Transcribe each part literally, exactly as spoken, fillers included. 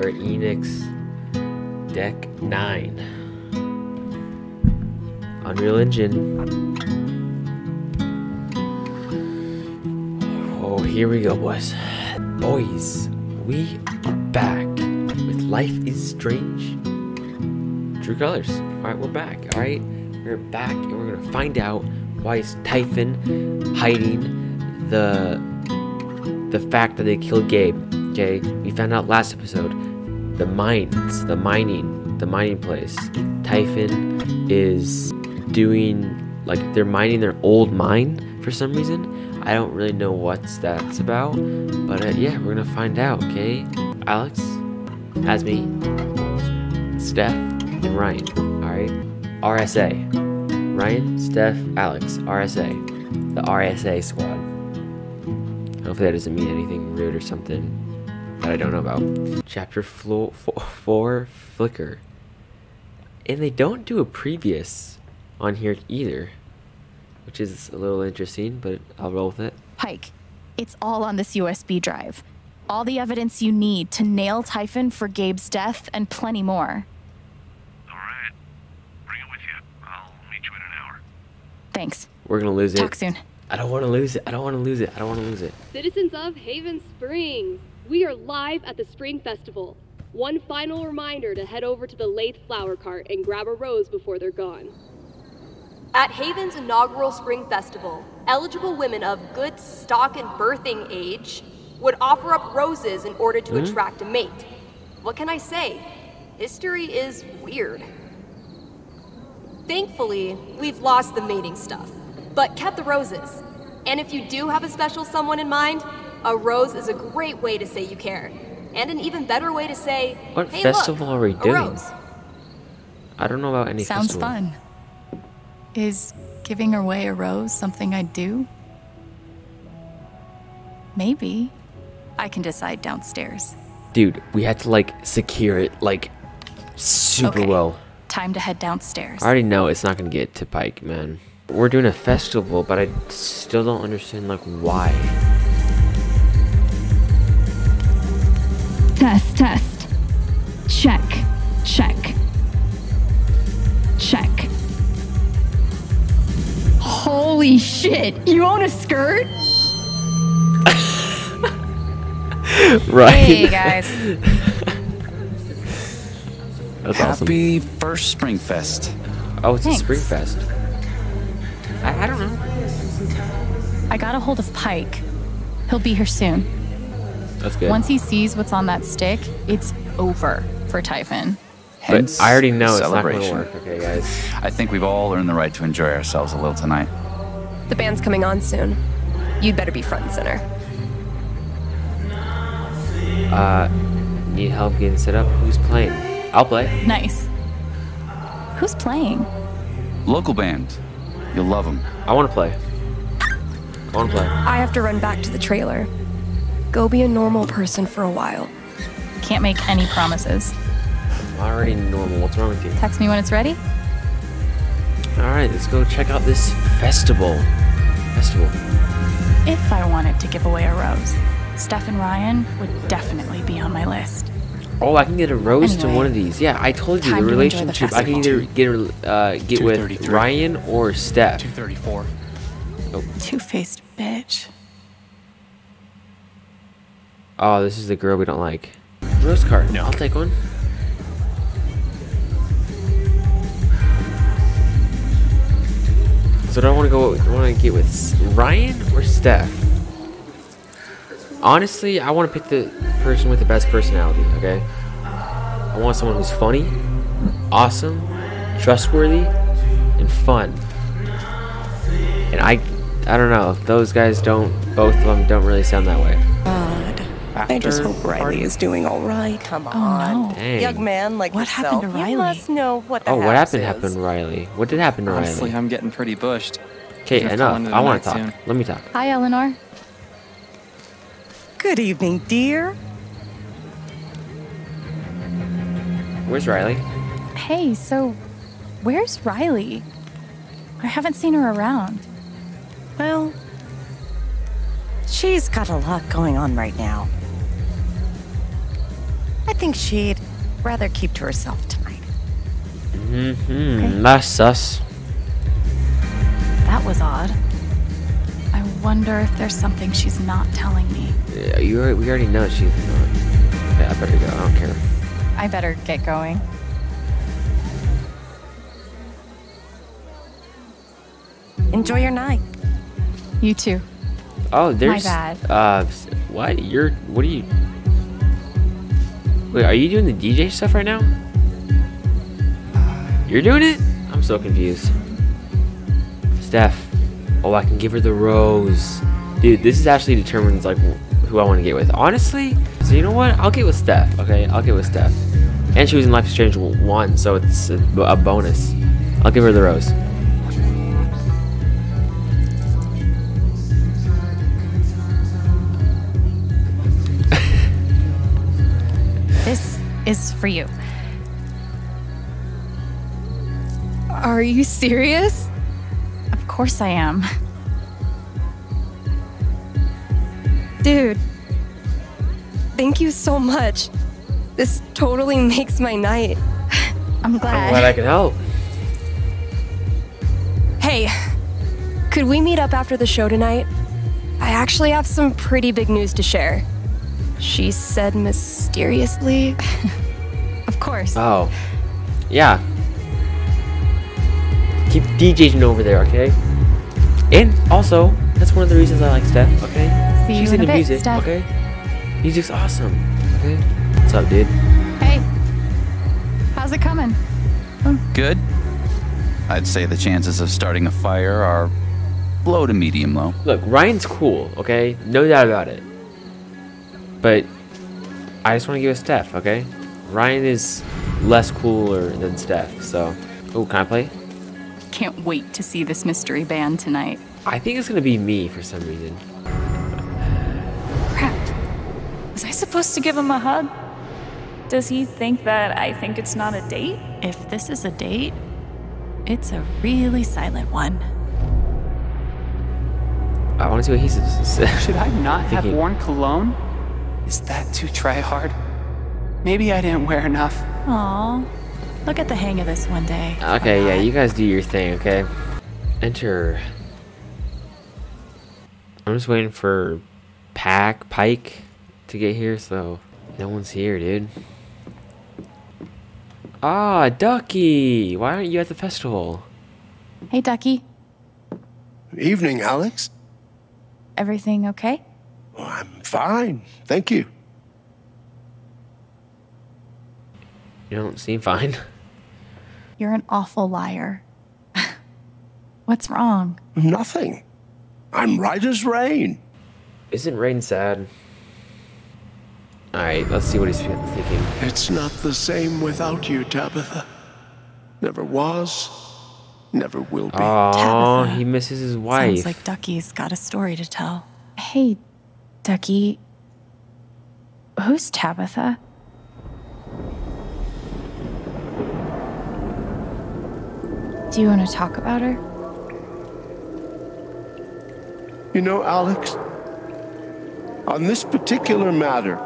Square Enix Deck nine. Unreal Engine. Oh, here we go, boys. Boys, we are back with Life is Strange True Colors. Alright, we're back, alright? We're back and we're gonna find out why is Typhon hiding the the fact that they killed Gabe. Okay, we found out last episode the mines, the mining, the mining place. Typhon is doing, like, they're mining their old mine for some reason. I don't really know what that's about, but uh, yeah, we're gonna find out. Okay, Alex has me, Steph, and Ryan. All right, R S A. Ryan, Steph, Alex, R S A. The R S A squad. Hopefully that doesn't mean anything rude or something that I don't know about. Chapter four, four Flicker. And they don't do a previous on here either, which is a little interesting, but I'll roll with it. Pike, it's all on this U S B drive. All the evidence you need to nail Typhon for Gabe's death and plenty more. All right. Bring it with you. I'll meet you in an hour. Thanks. We're gonna lose it. Talk soon. I don't want to lose it. I don't want to lose it. I don't want to lose it. Citizens of Haven Springs, we are live at the Spring Festival. One final reminder to head over to the Lathe Flower Cart and grab a rose before they're gone. At Haven's inaugural Spring Festival, eligible women of good stock and birthing age would offer up roses in order to Mm-hmm. attract a mate. What can I say? History is weird. Thankfully, we've lost the mating stuff, but kept the roses. And if you do have a special someone in mind, a rose is a great way to say you care. And an even better way to say, What hey, festival look, are we a doing? rose. I don't know about any Sounds festival. fun. Is giving away a rose something I'd do? Maybe. I can decide downstairs. Dude, we had to, like, secure it, like, super Okay. well. Time to head downstairs. I already know it's not gonna get to Pike, man. We're doing a festival, but I still don't understand, like, why. Test, test. Check, check. Check. Holy shit, you own a skirt? Right. Hey, guys. That's awesome. Happy first Spring Fest. Oh, it's Thanks. a Spring Fest. I, I don't know. I got a hold of Pike. He'll be here soon. That's good. Once he sees what's on that stick, it's over for Typhon. But Hence I already know it's not celebration. gonna work, okay, guys? I think we've all earned the right to enjoy ourselves a little tonight. The band's coming on soon. You'd better be front and center. Uh, need help getting set up? Who's playing? I'll play. Nice. Who's playing? Local band. You'll love them. I want to play. I want to play. I have to run back to the trailer. Go be a normal person for a while. Can't make any promises. I'm already normal. What's wrong with you? Text me when it's ready. Alright, let's go check out this festival. Festival. If I wanted to give away a rose, Steph and Ryan would definitely be on my list. Oh, I can get a rose to Anyway, one of these. Yeah, I told you the time to enjoy the relationship. I can either festival. get uh, get with Ryan or Steph. two thirty-four. Two-faced bitch. Oh, this is the girl we don't like. Rose card. No. I'll take one. So do I want to go? I want to get with Ryan or Steph? Honestly, I want to pick the person with the best personality. Okay. I want someone who's funny, awesome, trustworthy, and fun. And I, I don't know. Those guys don't. Both of them don't really sound that way. God. I just hope Riley is doing all right. Come Oh on. no. Dang. Young man like What yourself, happened to Riley? you must know what the Oh, what house happened is. happened to Riley? What did happen to Honestly, Riley? I'm getting pretty bushed. Okay, Gonna enough. call into the I want to night talk. soon. Let me talk. Hi, Eleanor. Good evening, dear. Where's Riley? Hey, so where's Riley? I haven't seen her around. Well, she's got a lot going on right now. I think she'd rather keep to herself tonight. Mm-hmm. Okay. That's sus. That was odd. I wonder if there's something she's not telling me. Yeah, you already, we already know she's not. Yeah, I better go. I don't care. I better get going. Enjoy your night. You too. Oh, there's. bad. Uh, what? You're. What are you? Wait, are you doing the D J stuff right now? You're doing it? I'm so confused. Steph. Oh, I can give her the rose. Dude, this is actually determines like who I want to get with. Honestly, so you know what? I'll get with Steph. Okay, I'll get with Steph. And she was in Life is Strange one, so it's a, a bonus. I'll give her the rose. This is for you. Are you serious? Of course I am. Dude, thank you so much. This totally makes my night. I'm glad. I'm glad I could help. Hey, could we meet up after the show tonight? I actually have some pretty big news to share. She said mysteriously. Of course. Oh. Yeah. Keep DJing over there, okay? And also, that's one of the reasons I like Steph, okay? See She's you in into a bit, music, Steph. okay? Music's awesome, okay? What's up, dude? Hey. How's it coming? Good. I'd say the chances of starting a fire are low to medium low. Look, Ryan's cool, okay? No doubt about it. But I just want to give it Steph, okay? Ryan is less cooler than Steph, so... Oh, can I play? Can't wait to see this mystery band tonight. I think it's gonna be me for some reason. Crap. Was I supposed to give him a hug? Does he think that I think it's not a date? If this is a date, it's a really silent one. I want to see what he says. Should I not have Thinking. worn cologne? Is that too try-hard? Maybe I didn't wear enough. Aw, look at the hang of this one day. Okay, yeah, you guys do your thing, okay? Enter. I'm just waiting for Pack, Pike to get here, so no one's here, dude. Ah, Ducky! Why aren't you at the festival? Hey, Ducky. Evening, Alex. Everything okay? Oh, I'm fine, thank you. You don't seem fine. You're an awful liar. What's wrong? Nothing. I'm right as rain. Isn't Rain sad? Alright, let's see what he's thinking. It's not the same without you, Tabitha. Never was, never will be. Oh, he misses his wife. Sounds like Ducky's got a story to tell. Hey, Ducky. Who's Tabitha? Do you want to talk about her? You know, Alex, on this particular matter,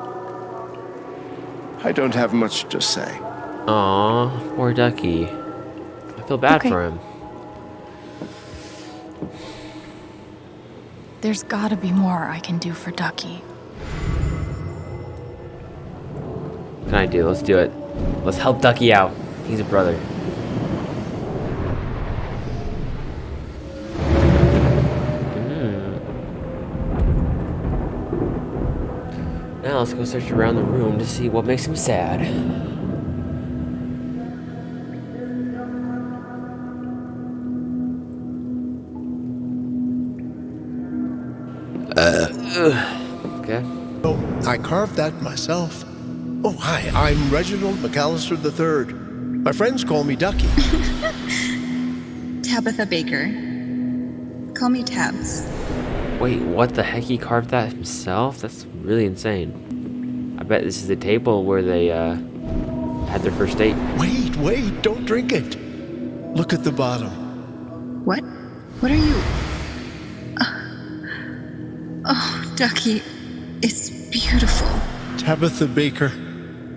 I don't have much to say. Aw, poor Ducky. I feel bad Okay. for him. There's gotta be more I can do for Ducky. What can I do? Let's do it. Let's help Ducky out. He's a brother. Now let's go search around the room to see what makes him sad. Uh, okay. Oh, I carved that myself. Oh, hi, I'm Reginald McAllister the third. My friends call me Ducky. Tabitha Baker. Call me Tabs. Wait, what the heck? He carved that himself? That's really insane. I bet this is the table where they uh, had their first date. Wait, wait, don't drink it. Look at the bottom. What? What are you? Oh, Ducky, it's beautiful. Tabitha Baker,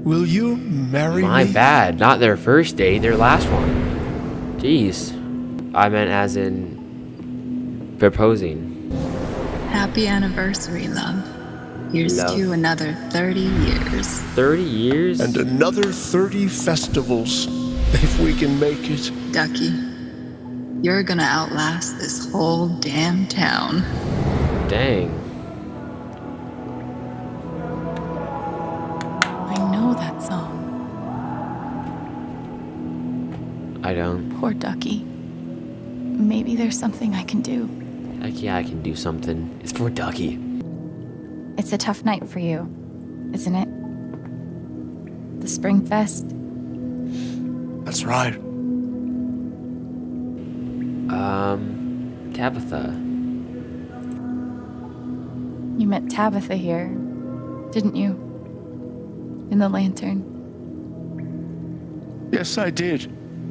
Will you marry My me? bad. Not their first date, their last one. Jeez. I meant as in proposing. Happy anniversary, love. Here's Love. to another thirty years. thirty years? And another thirty festivals, if we can make it. Ducky, you're gonna outlast this whole damn town. Dang. I know that song. I don't. Poor Ducky. Maybe there's something I can do. Heck yeah, I can do something. It's for Ducky. It's a tough night for you, isn't it? The Spring Fest. That's right. Um, Tabitha. You met Tabitha here, didn't you? In the lantern. Yes, I did.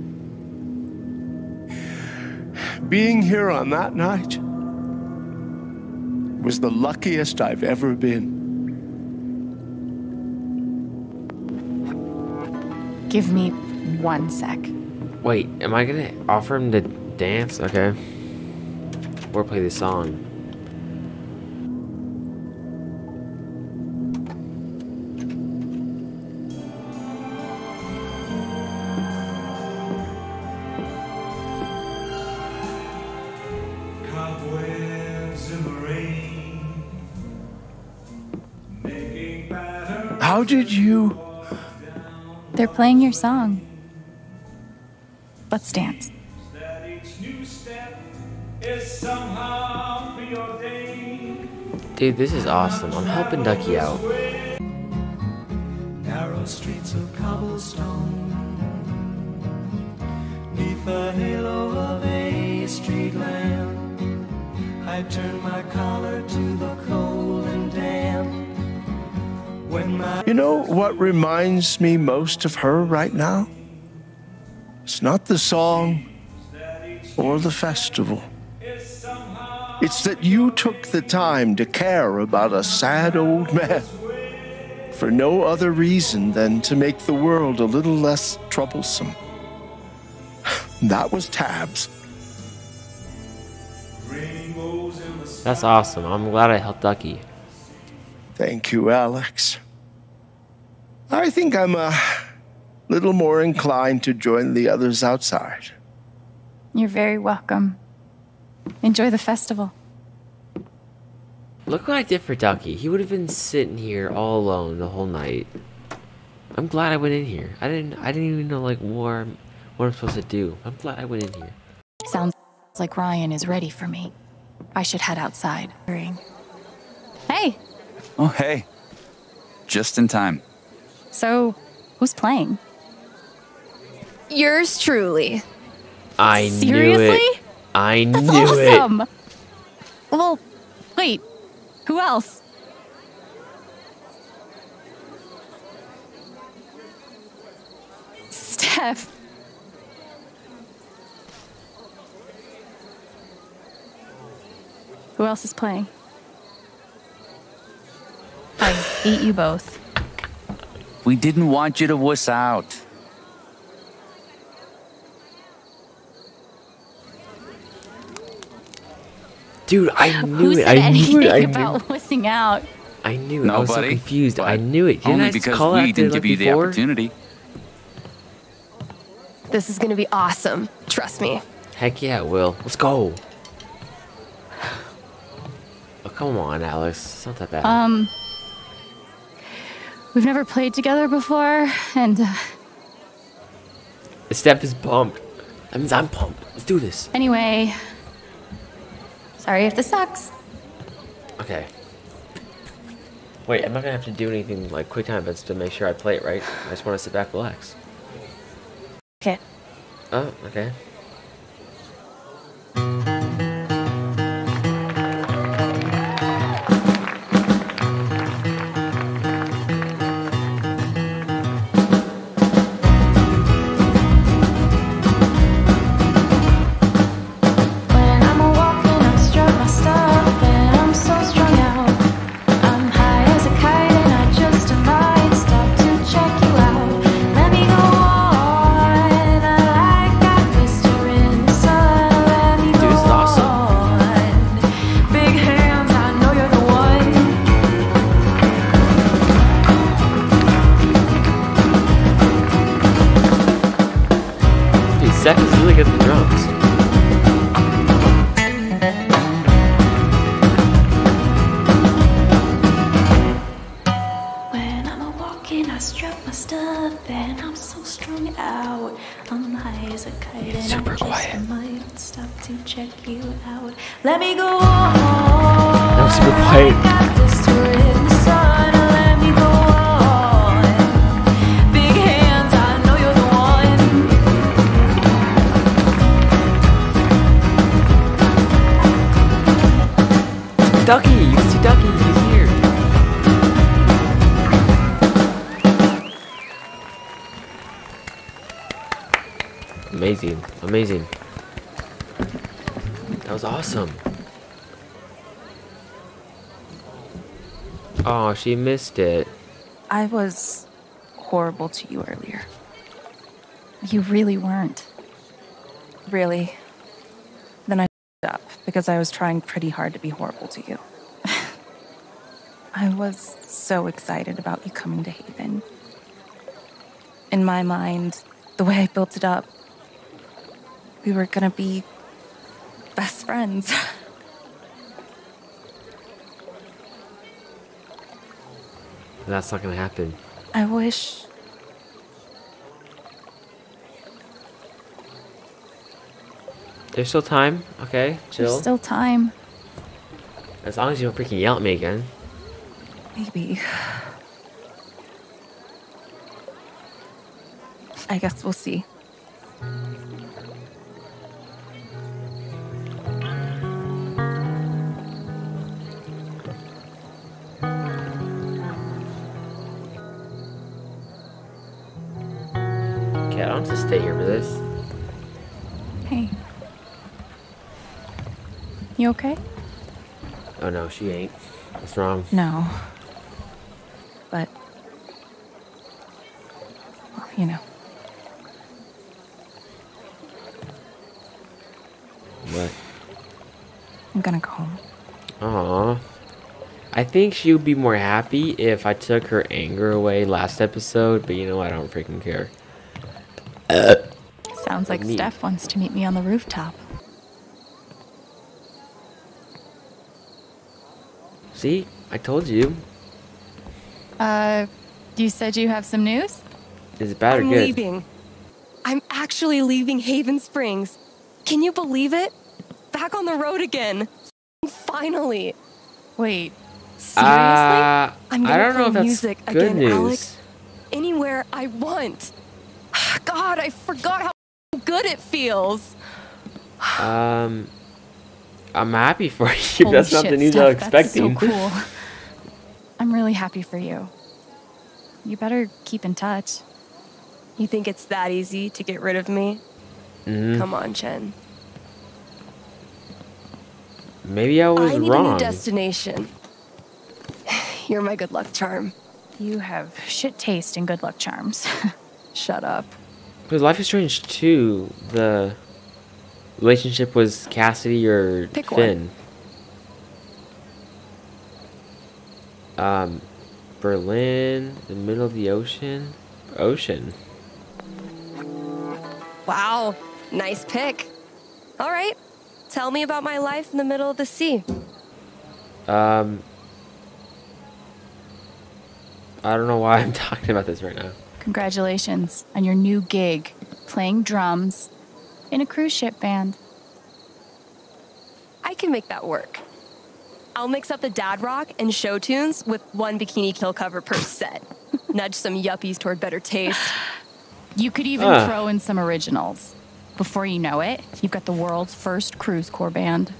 Being here on that night was the luckiest I've ever been. Give me one sec. Wait, am I gonna offer him to dance? Okay. Or play the song. How did you? They're playing your song. Let's dance. Dude, this is awesome. I'm helping Ducky out. Narrow streets of cobblestone, neath the halo of a street lamp, I turn my collar to the cold and damp. When my You know what reminds me most of her right now? It's not the song or the festival. It's that you took the time to care about a sad old man for no other reason than to make the world a little less troublesome. That was Tabs. That's awesome. I'm glad I helped Ducky. Thank you, Alex. I think I'm a little more inclined to join the others outside. You're very welcome. Enjoy the festival. Look what I did for Ducky. He would have been sitting here all alone the whole night. I'm glad I went in here. I didn't I didn't even know like what I'm, what I'm supposed to do. I'm glad I went in here. Sounds like Ryan is ready for me. I should head outside. Hey, Oh, hey. Just in time. so who's playing? Yours truly. I Seriously? knew it. I That's knew awesome. it. Well, wait. Who else? Steph. Who else is playing? I hate you both. We didn't want you to wuss out. Dude, I knew Who it. said I knew anything it. I about knew, missing out? I knew it. I was so Nobody. confused. I knew it. Didn't Only I because call we out didn't there, give like, you the before? opportunity. This is gonna be awesome. Trust me. Heck yeah, it will. Let's go. Oh, come on, Alex. It's not that bad. Um, we've never played together before, and uh, Steph is pumped. That means I'm pumped. Let's do this. anyway, sorry if this sucks. Okay. Wait, I'm not gonna have to do anything like quick time events to make sure I play it right. I just want to sit back, relax. Okay. Oh, okay. When I'm a walking, I'm struck my stuff, and I'm so strung out. I'm high as a kite, and I just might stop to check you walking, I strap my stuff, and I'm so strung out. I'm high as a kite, and Super I just quiet. might stop to check you out. Let me go on. That was super quiet. I got this tour in the sun. Let me go on. Big hands, I know you're the one. Ducky, you can see Ducky. He's here. Amazing, amazing. That was awesome. Oh, she missed it. I was horrible to you earlier. You really weren't. Really. Then I f***ed up because I was trying pretty hard to be horrible to you. I was so excited about you coming to Haven. In my mind, the way I built it up, we were gonna be best friends. That's not gonna happen. I wish... There's still time, okay? Chill. There's still time. As long as you don't freaking yell at me again. Maybe. I guess we'll see. Okay, I don't have to stay here for this. Hey. You okay? Oh no, she ain't. What's wrong? No. But... well, you know. What? I'm gonna go home. Aww. I think she would be more happy if I took her anger away last episode, but you know, I don't freaking care. Uh, Sounds like me. Steph wants to meet me on the rooftop. See? I told you. Uh, you said you have some news? Is it bad or I'm good? leaving. I'm actually leaving Haven Springs. Can you believe it? Back on the road again. Finally. Wait, seriously? Uh, I'm I gonna don't know play if that's music good again, news. Alex. Anywhere I want. God, I forgot how good it feels. Um, I'm happy for you. Holy That's not shit, the news Steph, I was that's expecting. so cool. I'm really happy for you. You better keep in touch. You think it's that easy to get rid of me? Mhm. Come on, Chen. Maybe I was I need wrong. a new destination. You're my good luck charm. You have shit taste in good luck charms. Shut up. Because Life is Strange two, the relationship was Cassidy or Pick Finn. Um, Berlin, the middle of the ocean, ocean. Wow, nice pick. All right, tell me about my life in the middle of the sea. Um, I don't know why I'm talking about this right now. Congratulations on your new gig, playing drums in a cruise ship band. I can make that work. I'll mix up the dad rock and show tunes with one bikini kill cover per set. Nudge some yuppies toward better taste. You could even Ah. throw in some originals. Before you know it, you've got the world's first cruise corps band.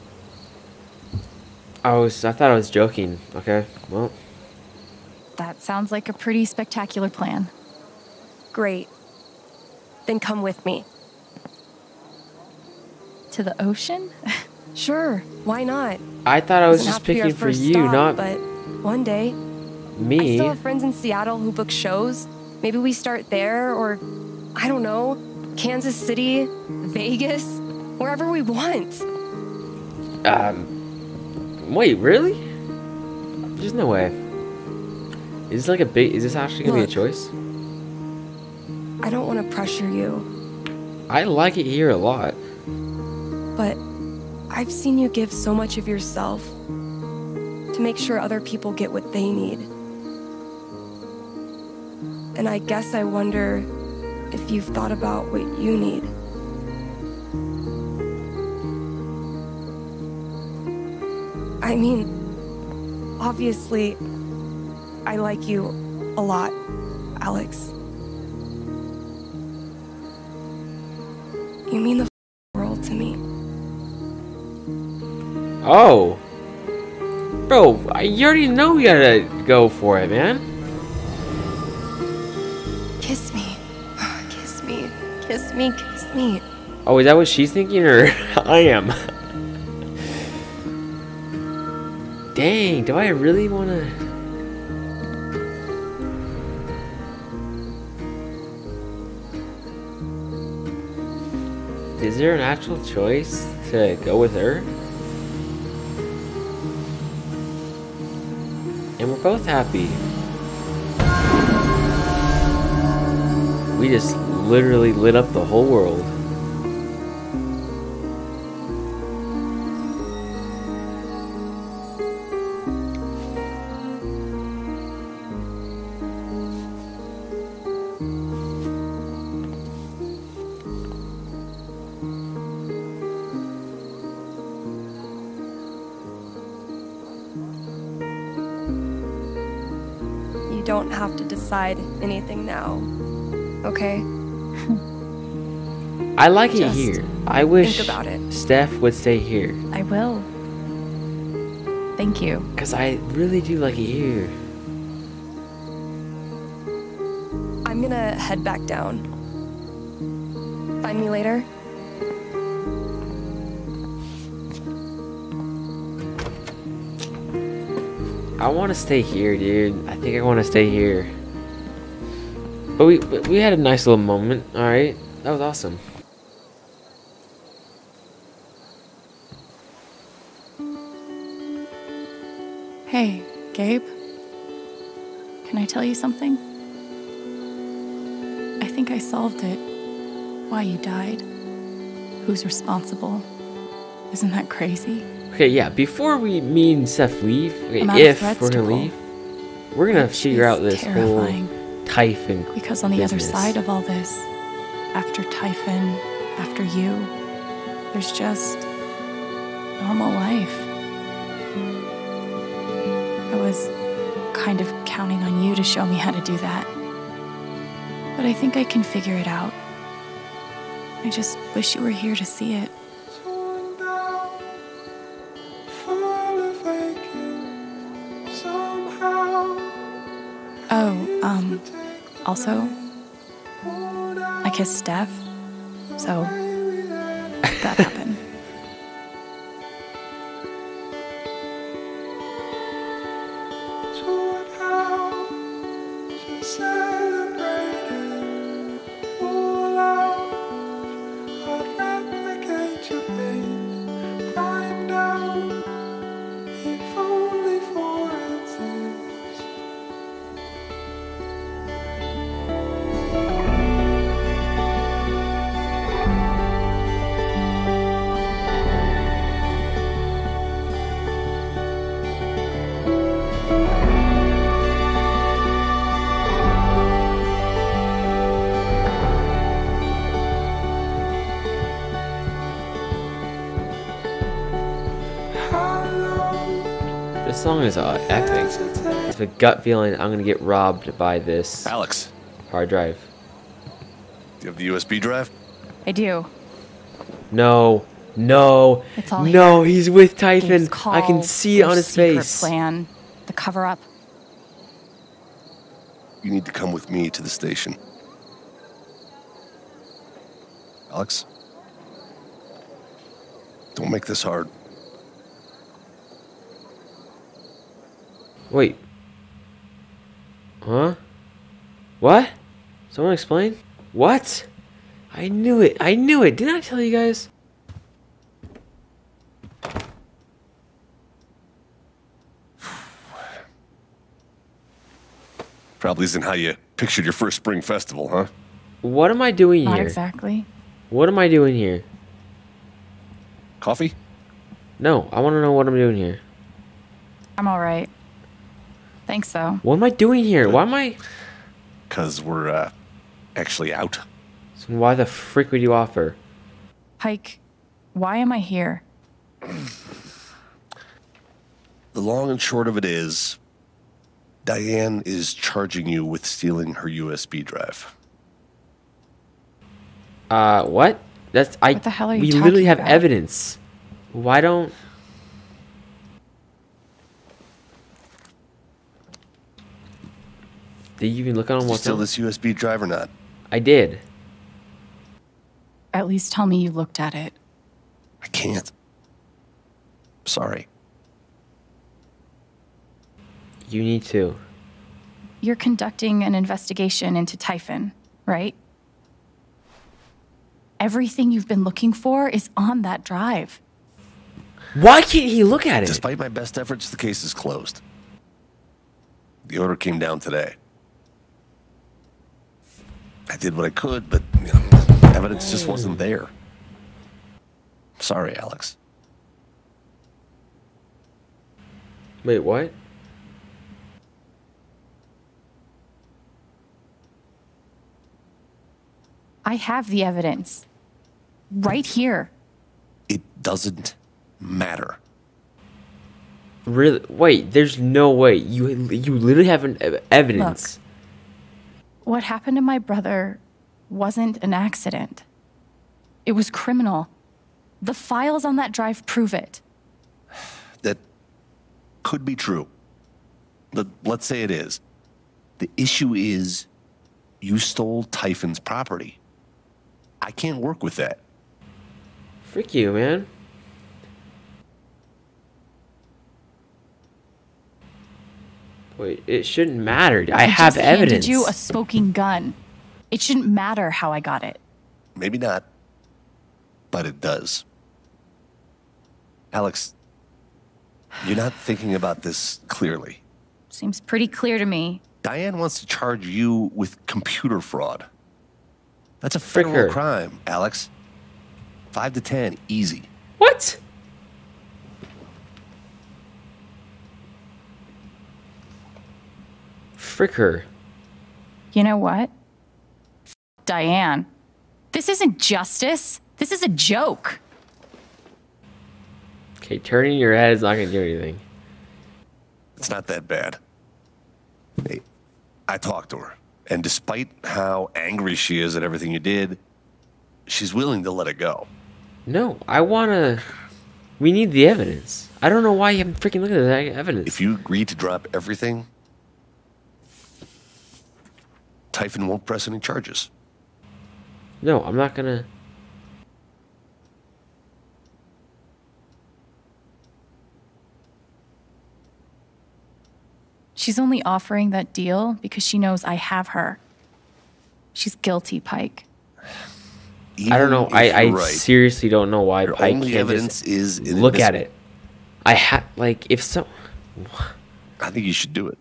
I was, I thought I was joking. Okay, well, That sounds like a pretty spectacular plan. Great. Then come with me. To the ocean? Sure, why not? I thought I was Doesn't just have to be our picking for first you, stop, not But one day, I me. still have friends in Seattle who book shows. Maybe we start there, or I don't know, Kansas City, Vegas, wherever we want. Um, wait, really? There's no way. Is this like a big? Is this actually gonna Look. be a choice? I don't want to pressure you, I like it here a lot. but I've seen you give so much of yourself to make sure other people get what they need. And I guess I wonder if you've thought about what you need. I mean, obviously, I like you a lot, Alex. You mean the world to me. Oh. Bro, you already know you gotta go for it, man. Kiss me. Kiss me. Kiss me. Kiss me. Oh, is that what she's thinking, or I am? Dang, do I really wanna... Is there an actual choice to go with her? And we're both happy. We just literally lit up the whole world. You don't have to decide anything now, okay? I like it Just here. I wish think about it. Steph would stay here. I will. Thank you. Because I really do like it here. I'm gonna head back down. Find me later. I want to stay here, dude. I think I want to stay here. But we but we had a nice little moment. All right, that was awesome. Hey, Gabe. Can I tell you something? I think I solved it. Why you died. Who's responsible. Isn't that crazy? Okay, yeah. Before we me and Steph leave, okay, I'm out of if threads we're to gonna pull. leave, we're gonna Which figure is out this terrifying. whole Typhon Because on the business. other side of all this, after Typhon, after you, there's just normal life. I was kind of counting on you to show me how to do that. But I think I can figure it out. I just wish you were here to see it. Oh, um, also, I kissed Steph, so that happened. This song is uh, epic. It's a gut feeling I'm gonna get robbed by this Alex, hard drive. do you have the U S B drive? I do. No, no, It's all no. here. He's with Typhon. Gabe's I can call, see it on their his secret face. plan, the cover-up. You need to come with me to the station. Alex? Don't make this hard. Wait. Huh? What? Someone explain? What? I knew it. I knew it. Didn't I tell you guys? Probably isn't how you pictured your first spring festival, huh? What am I doing Not here? exactly. What am I doing here? Coffee? No, I want to know what I'm doing here. I'm all right. Thanks, though. What am I doing here? Why am I... because we're uh, actually out. So why the frick would you offer? Pike, why am I here? The long and short of it is, Diane is charging you with stealing her U S B drive. Uh, what? That's I. What the hell are you we talking literally have about? evidence. Why don't? Did you even look on Did you what's steal on? this U S B drive or not? I did. At least tell me you looked at it. I can't. Sorry. You need to. You're conducting an investigation into Typhon, right? Everything you've been looking for is on that drive. Why can't he look at it? Despite my best efforts, the case is closed. The order came down today. I did what I could, but you know, evidence just wasn't there. Sorry, Alex. Wait, what? I have the evidence. Right here. It doesn't matter. Really? Wait, there's no way. You you literally have an ev- evidence. Look, what happened to my brother wasn't an accident. It was criminal. The files on that drive prove it. That could be true. But let's say it is. The issue is you stole Typhon's property. I can't work with that. Frick you, man. Wait, it shouldn't matter. I, I have just evidence. handed you a smoking gun. It shouldn't matter how I got it. Maybe not. But it does. Alex, you're not thinking about this clearly. Seems pretty clear to me. Diane wants to charge you with computer fraud. That's a federal Fricker. crime, Alex. Five to ten, easy. What? Frick her. You know what? F- Diane. This isn't justice. This is a joke. Okay, turning your head is not gonna do anything. It's not that bad. Hey, I talked to her, and despite how angry she is at everything you did, she's willing to let it go. No, I wanna. We need the evidence. I don't know why you haven't freaking looked at that evidence. If you agree to drop everything, Typhon won't press any charges. No, I'm not gonna. She's only offering that deal because she knows I have her. She's guilty, Pike. Even I don't know. if I, I you're right, seriously don't know why your Pike only can't evidence just is look at inadmissible. it. I had like if so. I think you should do it.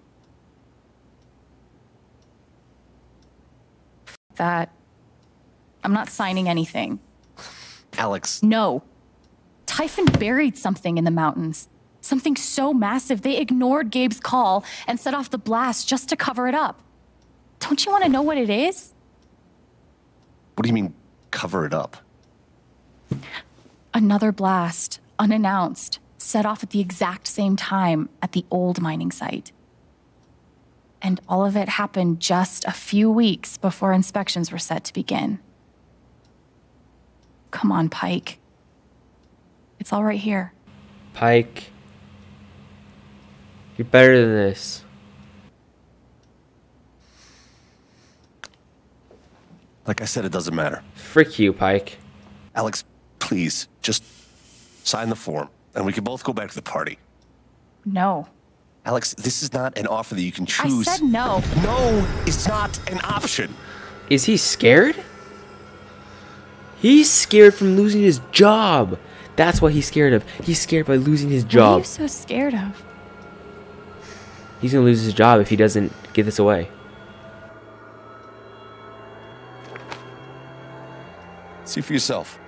That. I'm not signing anything. Alex. No. Typhon buried something in the mountains. Something so massive they ignored Gabe's call and set off the blast just to cover it up. Don't you want to know what it is? What do you mean, cover it up? Another blast, unannounced, set off at the exact same time at the old mining site. And all of it happened just a few weeks before inspections were set to begin. Come on, Pike. It's all right here. Pike, you're better than this. Like I said, it doesn't matter. Frick you, Pike. Alex, please, just sign the form, and we can both go back to the party. No. Alex, this is not an offer that you can I choose. said no. No, it's not an option. Is he scared? He's scared from losing his job. That's what he's scared of. He's scared by losing his What are job. you so scared of? He's gonna lose his job if he doesn't get this away. See for yourself.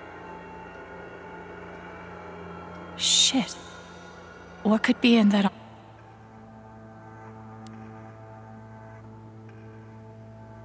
Shit. What could be in that?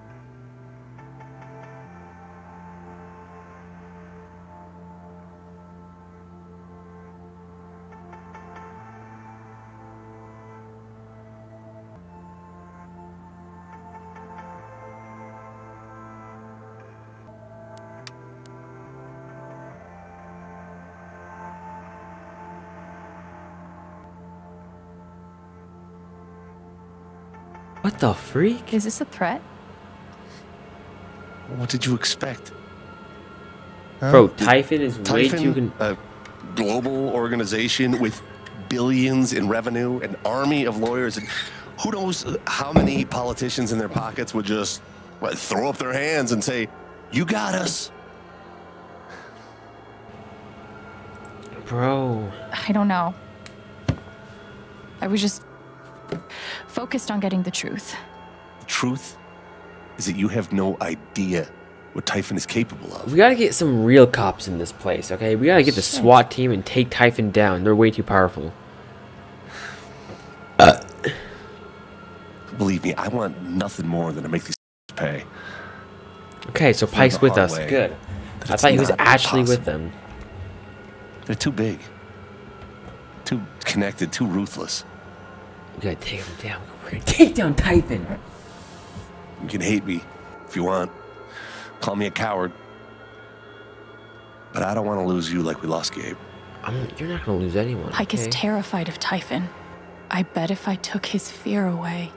What the freak? Is this a threat? What did you expect? Bro, Typhon is way Typhon, too... Con- a global organization with billions in revenue, an army of lawyers, and who knows how many politicians in their pockets would just what, throw up their hands and say, "You got us." Bro. I don't know. I was just focused on getting the truth. The truth is that you have no idea what Typhon is capable of. We gotta get some real cops in this place, okay? We gotta get the SWAT team and take Typhon down. They're way too powerful. Uh. Believe me, I want nothing more than to make these pay. Okay, so Pike's with us. Way. Good. But I thought he was not actually possible. with them. They're too big. Too connected, too ruthless. We gotta take him down. We're gonna take down Typhon. You can hate me if you want. Call me a coward. But I don't want to lose you like we lost Gabe. I'm, you're not gonna lose anyone. Pike okay? is terrified of Typhon. I bet if I took his fear away.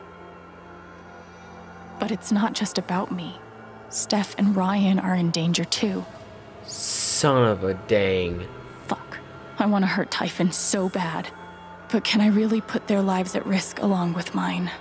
But it's not just about me. Steph and Ryan are in danger too. Son of a dang. Fuck. I want to hurt Typhon so bad. But can I really put their lives at risk along with mine?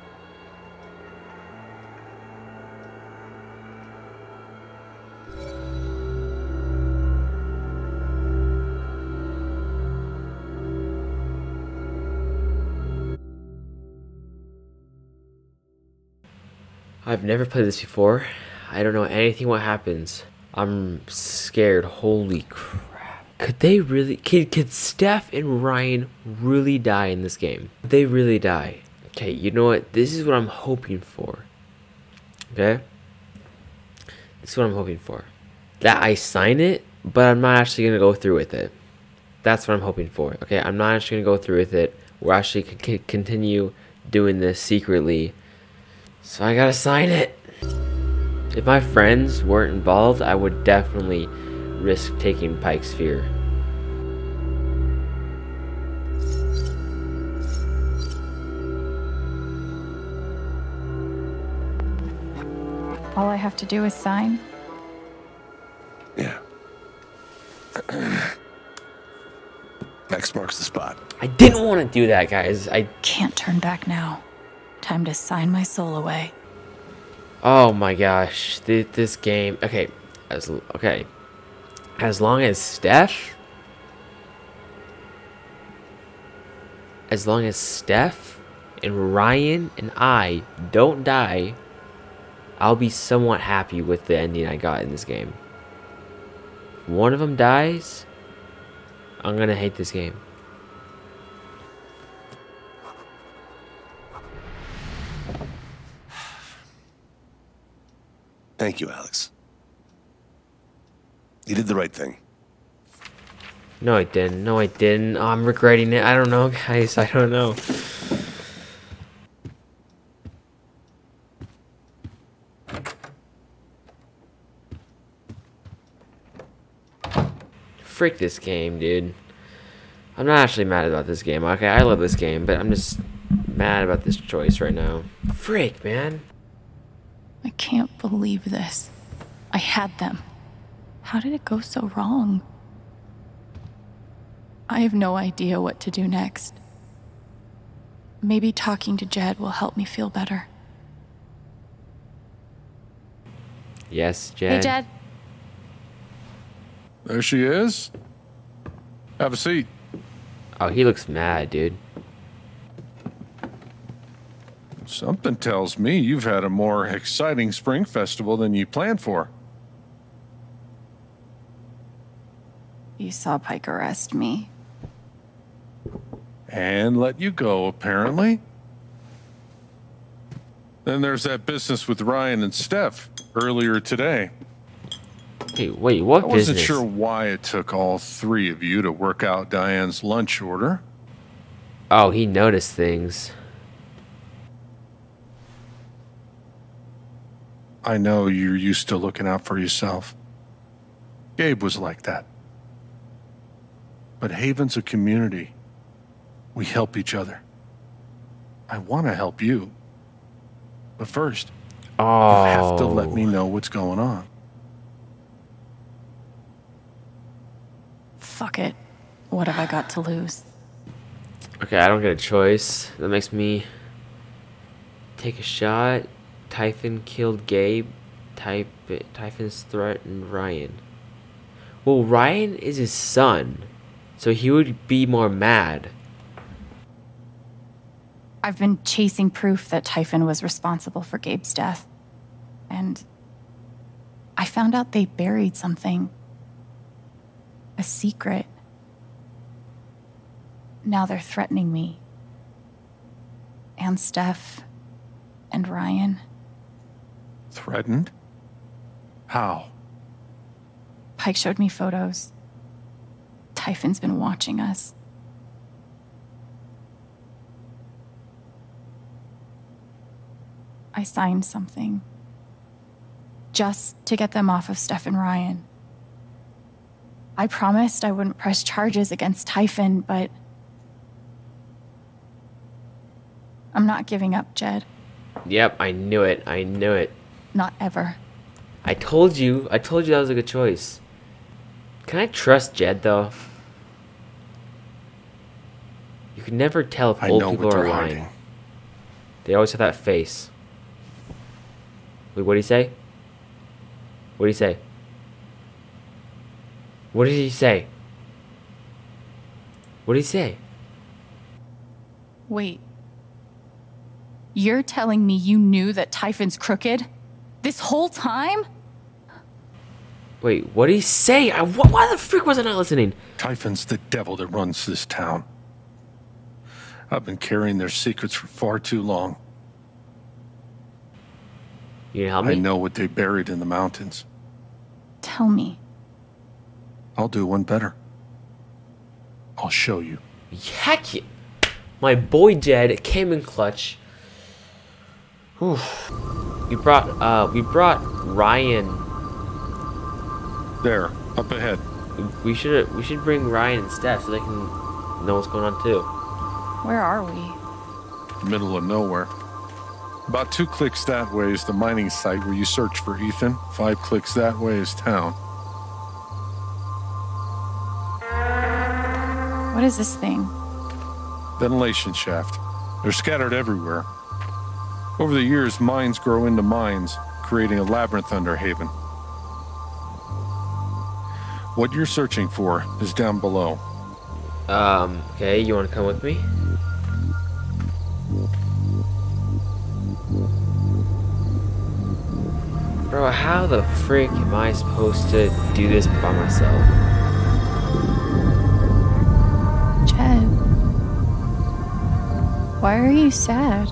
I've never played this before. I don't know anything what happens. I'm scared. Holy crap. Could they really... Could, could Steph and Ryan really die in this game? Could they really die? Okay, you know what? This is what I'm hoping for. Okay? This is what I'm hoping for. That I sign it, but I'm not actually going to go through with it. That's what I'm hoping for. Okay, I'm not actually going to go through with it. We're actually going to continue doing this secretly. So I gotta sign it. If my friends weren't involved, I would definitely risk taking Pike's fear. All I have to do is sign. Yeah. X marks the spot. I didn't want to do that, guys. I can't turn back now. Time to sign my soul away. Oh my gosh, this, this game. Okay, as okay, as long as Steph, as long as Steph and Ryan and I don't die, I'll be somewhat happy with the ending I got in this game. If one of them dies, I'm gonna hate this game. Thank you, Alex. You did the right thing. No, I didn't. No, I didn't. Oh, I'm regretting it. I don't know, guys. I don't know. Frick this game, dude. I'm not actually mad about this game. Okay, I love this game, but I'm just mad about this choice right now. Frick, man. I can't believe this. I had them. How did it go so wrong? I have no idea what to do next. Maybe talking to Jed will help me feel better. Yes, Jed. Hey, Jed. There she is. Have a seat. Oh, he looks mad, dude. Something tells me you've had a more exciting spring festival than you planned for. You saw Pike arrest me. And let you go, apparently. Then there's that business with Ryan and Steph earlier today. Hey, wait, what I wasn't business? sure why it took all three of you to work out Diane's lunch order. Oh, he noticed things. I know you're used to looking out for yourself. Gabe was like that. But Haven's a community. We help each other. I want to help you. But first, oh. you have to let me know what's going on. Fuck it. What have I got to lose? Okay, I don't get a choice. That makes me take a shot. Typhon killed Gabe. Type Typhon's threatened Ryan. Well, Ryan is his son, so he would be more mad. I've been chasing proof that Typhon was responsible for Gabe's death. And I found out they buried something. A secret. Now they're threatening me. And Steph. And Ryan. Threatened? How? Pike showed me photos. Typhon's been watching us. I signed something. Just to get them off of Steph and Ryan. I promised I wouldn't press charges against Typhon, but I'm not giving up, Jed. Yep, I knew it. I knew it. Not ever. I told you. I told you that was a good choice. Can I trust Jed, though? You can never tell if I old know people what are they're lying. hiding. They always have that face. Wait, what did he say? What did he say? What did he say? What did he say? Wait. You're telling me you knew that Typhon's crooked? This whole time? Wait, what did he say? I, wh why the frick was I not listening? Typhon's the devil that runs this town. I've been carrying their secrets for far too long. You can help me? I know what they buried in the mountains. Tell me. I'll do one better. I'll show you. Heck yeah. My boy Jed came in clutch. Whew. We brought uh we brought Ryan. There, up ahead. We should we should bring Ryan and Steph so they can know what's going on too. Where are we? Middle of nowhere. About two clicks that way is the mining site where you search for Ethan. Five clicks that way is town. What is this thing? Ventilation shaft. They're scattered everywhere. Over the years, mines grow into mines, creating a labyrinth under Haven. What you're searching for is down below. Um, okay, you want to come with me? Bro, how the frick am I supposed to do this by myself? Jed. Why are you sad?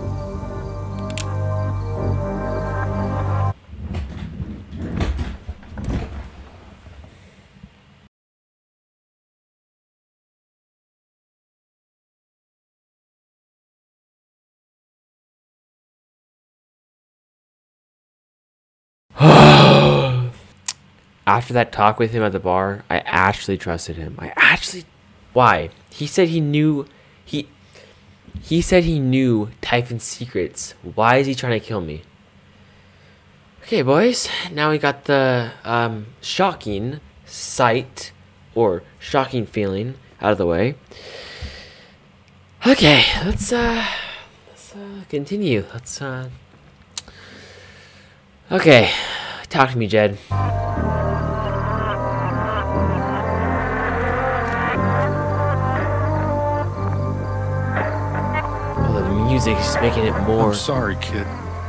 After that talk with him at the bar, I actually trusted him. I actually... Why? He said he knew... He... He said he knew Typhon's secrets. Why is he trying to kill me? Okay, boys. Now we got the um, shocking sight or shocking feeling out of the way. Okay, let's uh, let's uh, continue. Let's uh. Okay, talk to me, Jed. Oh, the music is making it more. I'm sorry, kid.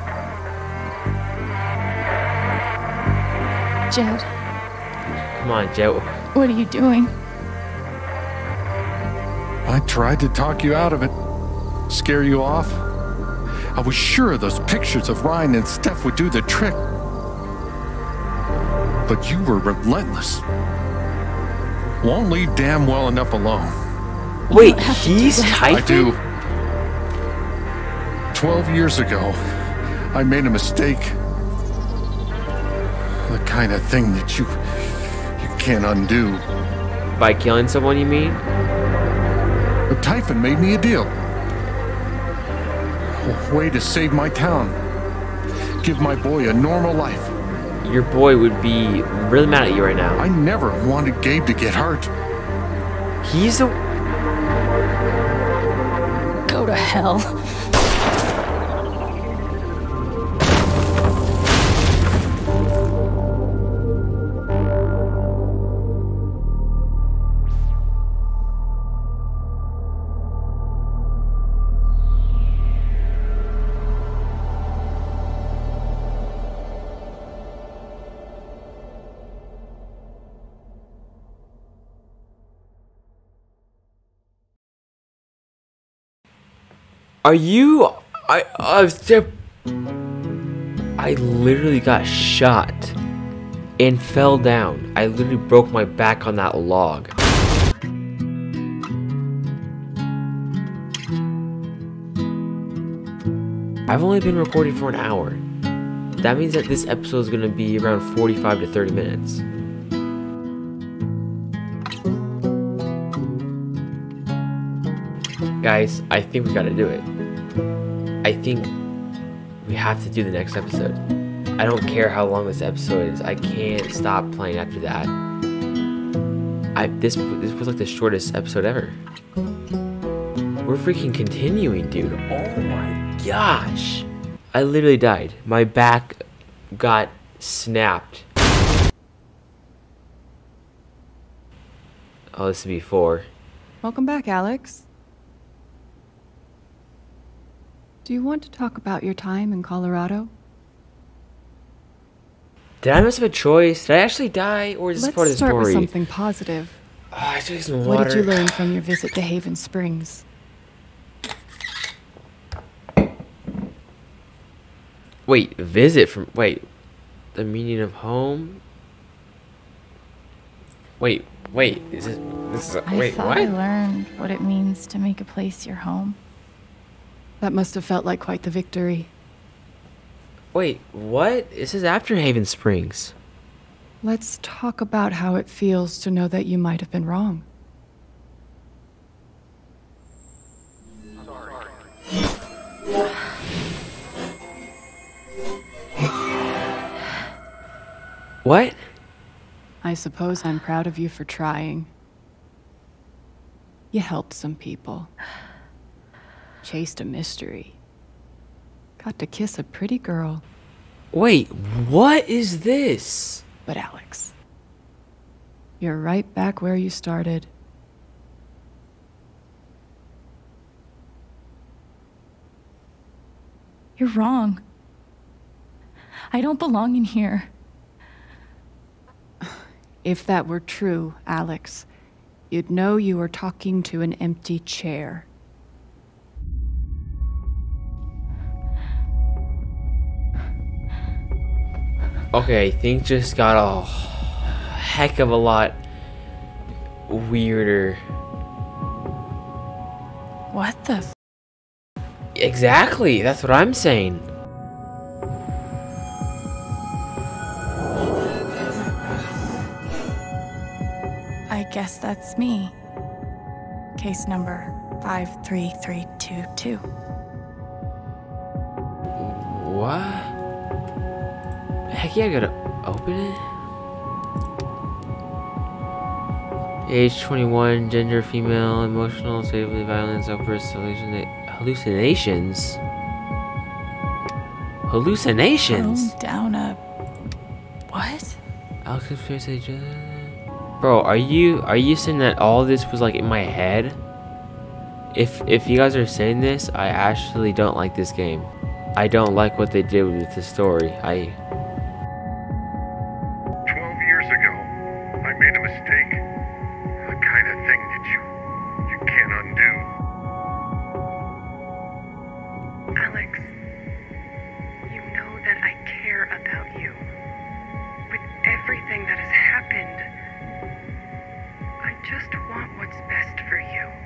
Jed. Come on, Jed. What are you doing? I tried to talk you out of it. Scare you off. I was sure those pictures of Ryan and Steph would do the trick. But you were relentless. Won't leave damn well enough alone. Wait, he's Typhon? I do. Twelve years ago, I made a mistake. The kind of thing that you you can't undo. By killing someone, you mean? But Typhon made me a deal. A way to save my town. give my boy a normal life. Your boy would be really mad at you right now. I never wanted Gabe to get hurt. He's a... Go to hell. Are you... I... Uh, I literally got shot and fell down. I literally broke my back on that log. I've only been recording for an hour. That means that this episode is going to be around forty-five to thirty minutes. Guys, I think we gotta do it. I think we have to do the next episode. I don't care how long this episode is. I can't stop playing after that. I this this was like the shortest episode ever. We're freaking continuing, dude. Oh my gosh. I literally died. My back got snapped. Oh, this is before. Welcome back, Alex. Do you want to talk about your time in Colorado? Did I mess up a choice? Did I actually die, or is this Let's part of the story? start with something positive. Oh, I took some water. What did you learn from your visit to Haven Springs? Wait, visit from... Wait. The meaning of home? Wait, wait. Is this... This is... A, I wait, thought what? I learned what it means to make a place your home. That must have felt like quite the victory. Wait, what? This is after Haven Springs. Let's talk about how it feels to know that you might have been wrong. What? I suppose I'm proud of you for trying. You helped some people. Chased a mystery. Got to kiss a pretty girl. Wait, what is this? But Alex, you're right back where you started. You're wrong. I don't belong in here. If that were true, Alex, you'd know you were talking to an empty chair. Okay, things just got a heck of a lot weirder. What the f- Exactly, that's what I'm saying. I guess that's me. Case number five three three two two. What? Heck yeah, I gotta open it. Age twenty-one, gender female, emotional, stably violence, outbursts, hallucina hallucinations. Hallucinations? Thrown down a... What? Alex face age. Bro, are you are you saying that all this was like in my head? If if you guys are saying this, I actually don't like this game. I don't like what they did with the story. I Twelve years ago, I made a mistake. The kind of thing that you you can't undo. Alex, you know that I care about you. With everything that has happened, I just want what's best for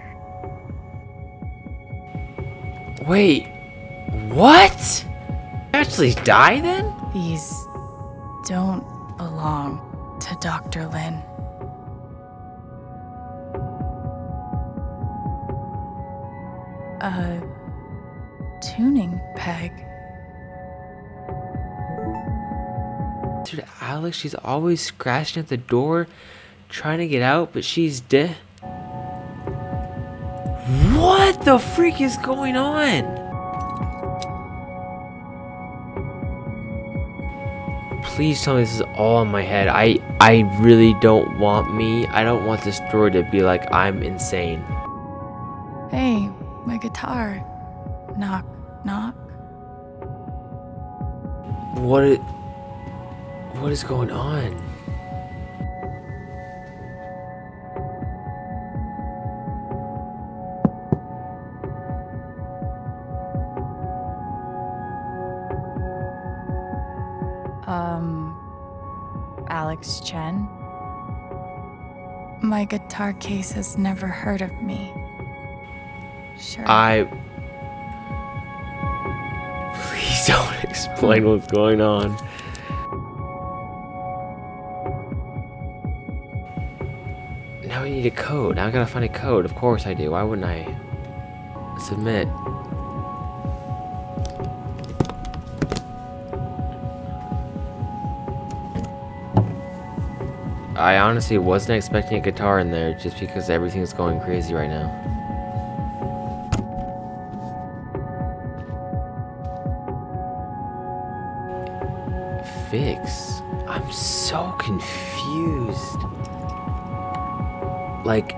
you. Wait, what? Actually die then? These don't belong to Doctor Lin. A tuning peg. Dude, Alex, she's always scratching at the door, trying to get out, but she's dead. What the freak is going on? Please tell me this is all in my head. I I really don't want me. I don't want this story to be like I'm insane. Hey, my guitar. Knock, knock. What is, what is going on? Um, Alex Chen? My guitar case has never heard of me. Sure. I... Please don't explain what's going on. Now I need a code. Now I gotta find a code. Of course I do. Why wouldn't I? Submit. I honestly wasn't expecting a guitar in there just because everything's going crazy right now. Fix. I'm so confused. Like,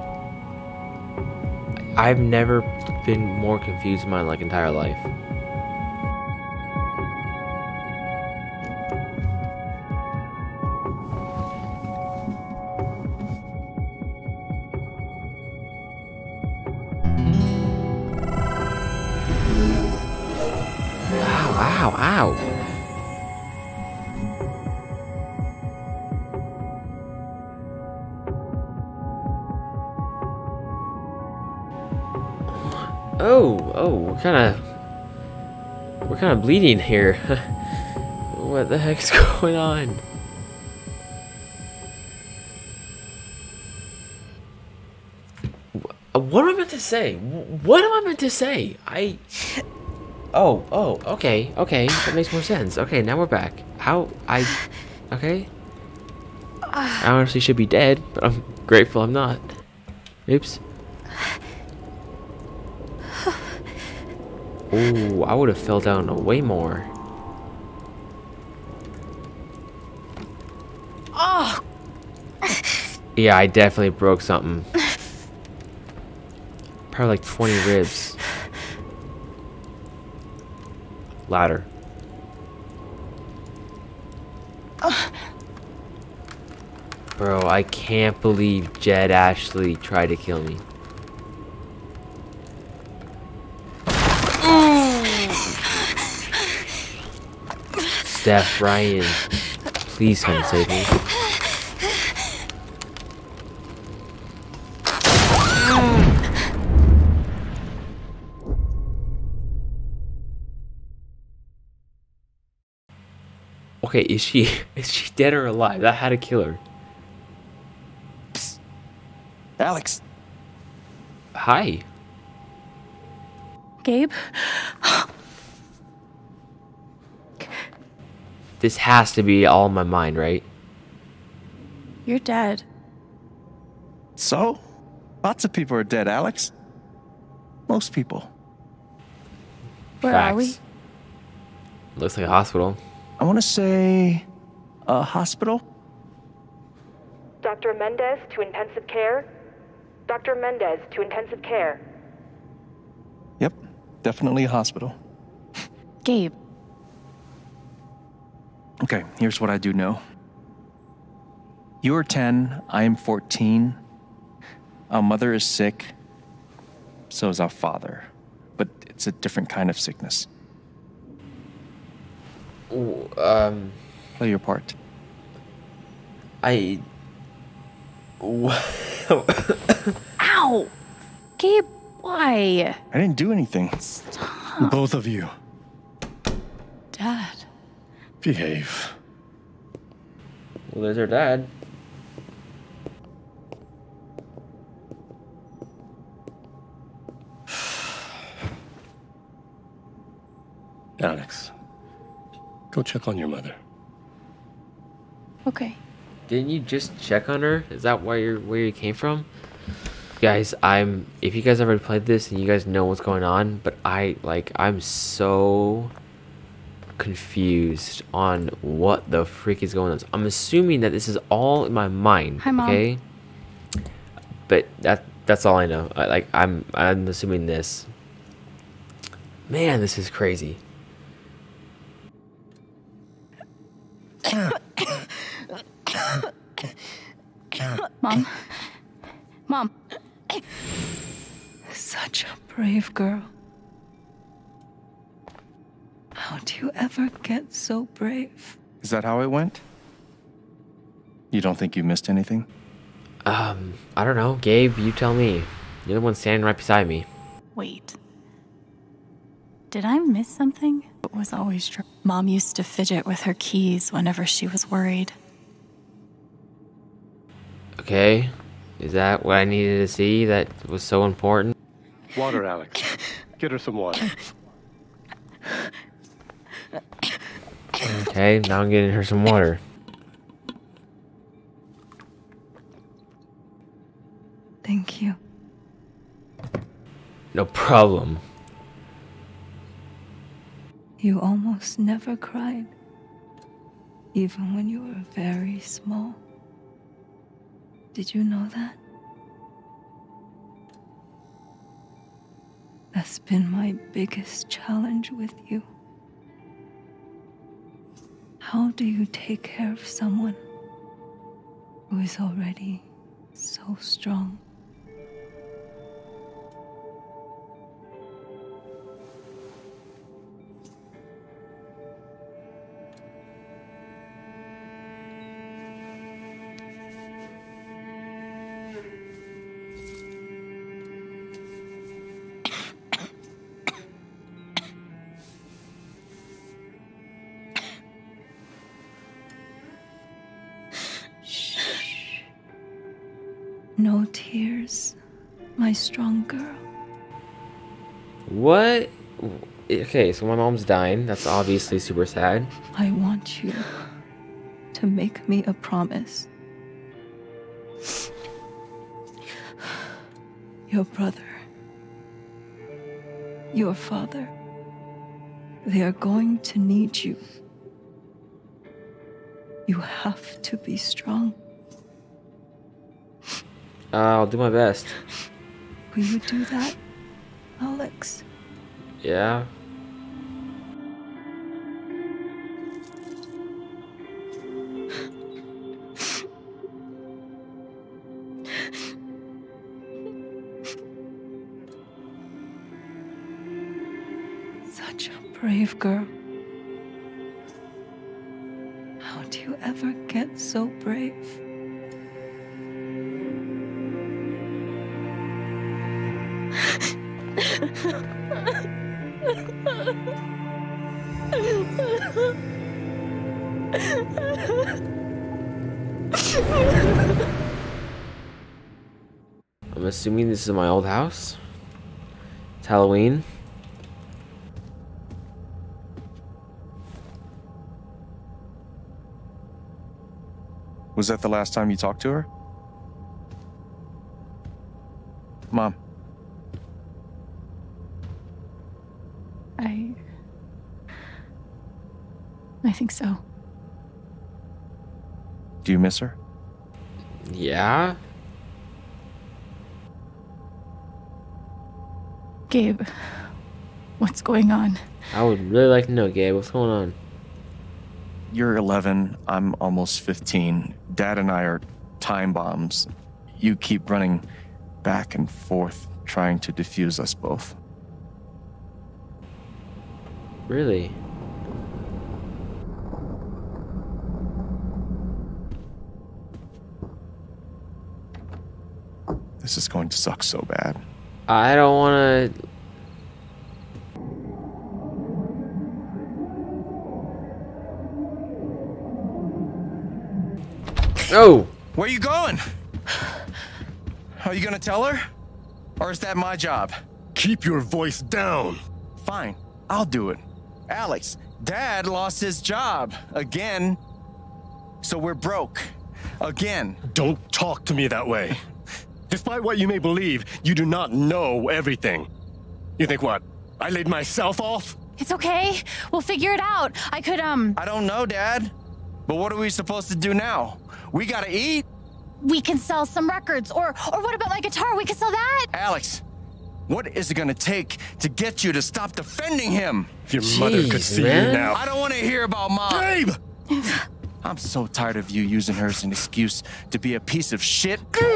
I've never been more confused in my like entire life. Ow, ow. Oh, oh, we're kind of, we're kind of bleeding here. What the heck's going on? What am I meant to say? What am I meant to say? I... Oh, oh, okay, okay, that makes more sense. Okay, now we're back. How, I, okay. I honestly should be dead, but I'm grateful I'm not. Oops. Ooh, I would have fell down way more. Oh! Yeah, I definitely broke something. Probably like twenty ribs. Ladder. Bro, I can't believe Jed Ashley tried to kill me. Steph, Ryan, please come save me. Okay, is she is she dead or alive? That had to kill her. Psst. Alex. Hi. Gabe? This has to be all in my mind, right? You're dead. So? Lots of people are dead, Alex. Most people. Where Facts. are we? Looks like a hospital. I want to say a hospital. Doctor Mendez to intensive care. Doctor Mendez to intensive care. Yep, definitely a hospital. Gabe. Okay, here's what I do know. You are ten, I am fourteen. Our mother is sick. So is our father. But it's a different kind of sickness. Ooh, um... Play your part. I... Ow! Gabe, why? I didn't do anything. Stop. Both of you. Dad. Behave. Well, there's her dad. Alex, go check on your mother. Okay. Didn't you just check on her? Is that where you where you came from? Guys, I'm if you guys ever played this and you guys know what's going on, but I like I'm so confused on what the freak is going on. I'm assuming that this is all in my mind. Hi, Mom. Okay. But that that's all I know. I, like I'm I'm assuming this. Man, this is crazy. Mom. Mom. Such a brave girl. How do you ever get so brave? Is that how it went? You don't think you missed anything? Um, I don't know. Gabe, you tell me. You're the one standing right beside me. Wait. Did I miss something? It was always true. Mom used to fidget with her keys whenever she was worried. Okay. Is that what I needed to see that was so important? Water, Alex. Get her some water. Okay, now I'm getting her some water. Thank you. No problem. You almost never cried, even when you were very small. Did you know that? That's been my biggest challenge with you. How do you take care of someone who is already so strong? No tears, my strong girl. What? Okay, so my mom's dying. That's obviously super sad. I want you to make me a promise. Your brother, your father, they are going to need you. You have to be strong. Uh, I'll do my best. Will you do that, Alex? Yeah. Such a brave girl. How do you ever get so brave? I'm assuming this is my old house. It's Halloween. Was that the last time you talked to her? Mom. I... I think so. Do you miss her? Yeah? Gabe, what's going on? I would really like to know, Gabe. What's going on? You're eleven, I'm almost fifteen. Dad and I are time bombs. You keep running back and forth, trying to defuse us both. Really? This is going to suck so bad. I don't want to... Oh! Where are you going? Are you gonna tell her? Or is that my job? Keep your voice down. Fine, I'll do it. Alex, Dad lost his job. Again. So we're broke. Again. Don't talk to me that way. Despite what you may believe, you do not know everything. You think what? I laid myself off? It's okay. We'll figure it out. I could, um... I don't know, Dad. But what are we supposed to do now? We gotta eat. We can sell some records. Or, or what about my guitar? We can sell that. Alex, what is it gonna take to get you to stop defending him? Your Jeez, mother could see man. you now. I don't want to hear about Mom. Babe! I'm so tired of you using her as an excuse to be a piece of shit.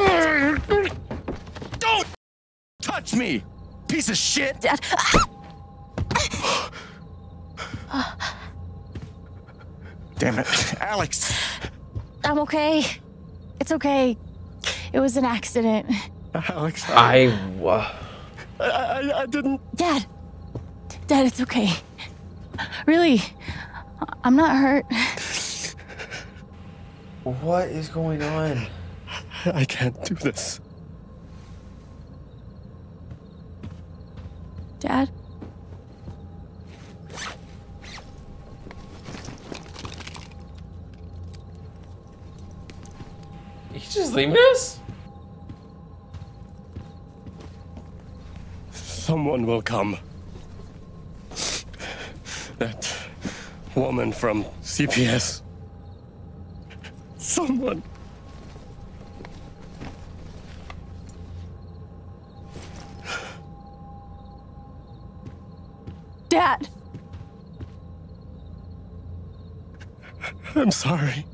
Don't touch me, piece of shit! Dad. Damn it, Alex. I'm okay. It's okay. It was an accident. Alex, I... Uh... I, I, I didn't... Dad. Dad, it's okay. Really, I'm not hurt. What is going on? I can't do this. Dad? He's just leaving us? Someone will come. That woman from C P S. Someone. Dad. I'm sorry.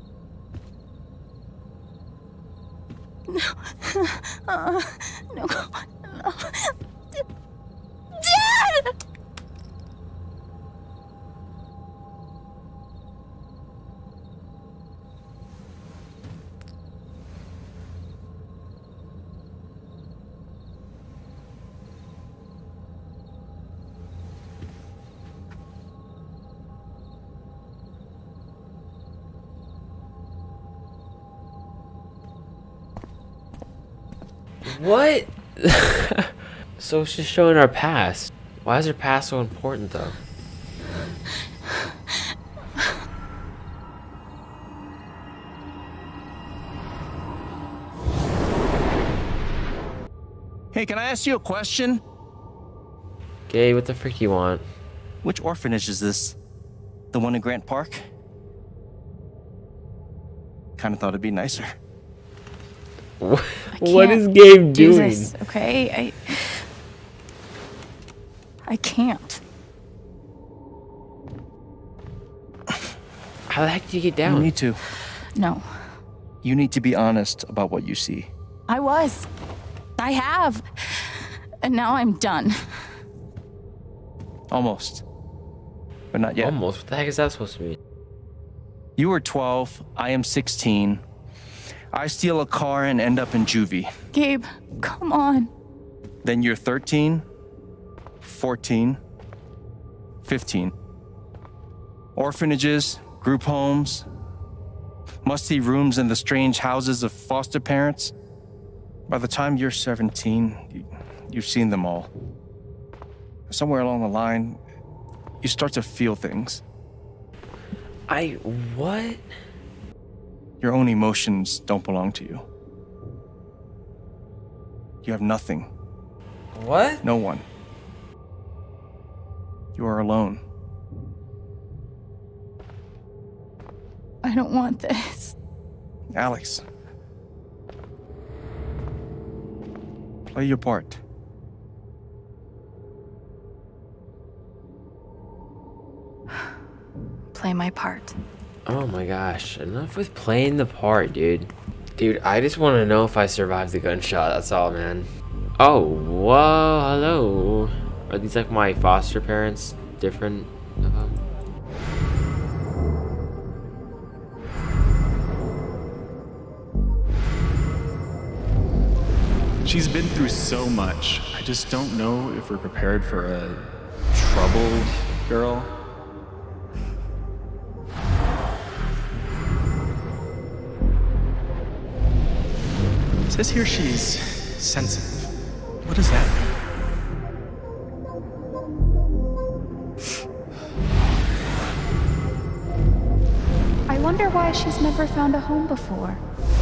No. Uh, no. No. Dad! What? So it's just showing our past. Why is our past so important, though? Hey, can I ask you a question? Gabe, what the frick do you want? Which orphanage is this? The one in Grant Park? Kinda thought it'd be nicer. What is Gabe do doing? This, okay, I, I can't. How the heck did you get down? You need to. No. You need to be honest about what you see. I was. I have. And now I'm done. Almost. But not yet. Almost? What the heck is that supposed to mean? You were twelve. I am sixteen. I steal a car and end up in juvie. Gabe, come on. Then you're thirteen, fourteen, fifteen. Orphanages, group homes, musty rooms in the strange houses of foster parents. By the time you're seventeen, you, you've seen them all. Somewhere along the line, you start to feel things. I... what? Your own emotions don't belong to you. You have nothing. What? No one. You are alone. I don't want this. Alex. Play your part. Play my part. Oh my gosh, enough with playing the part, dude. Dude, I just want to know if I survived the gunshot, that's all, man. Oh, whoa, hello. Are these like my foster parents? Different? Uh... She's been through so much. I just don't know if we're prepared for a troubled girl. It says here she's sensitive. What does that mean? I wonder wonder why she's never found a home before.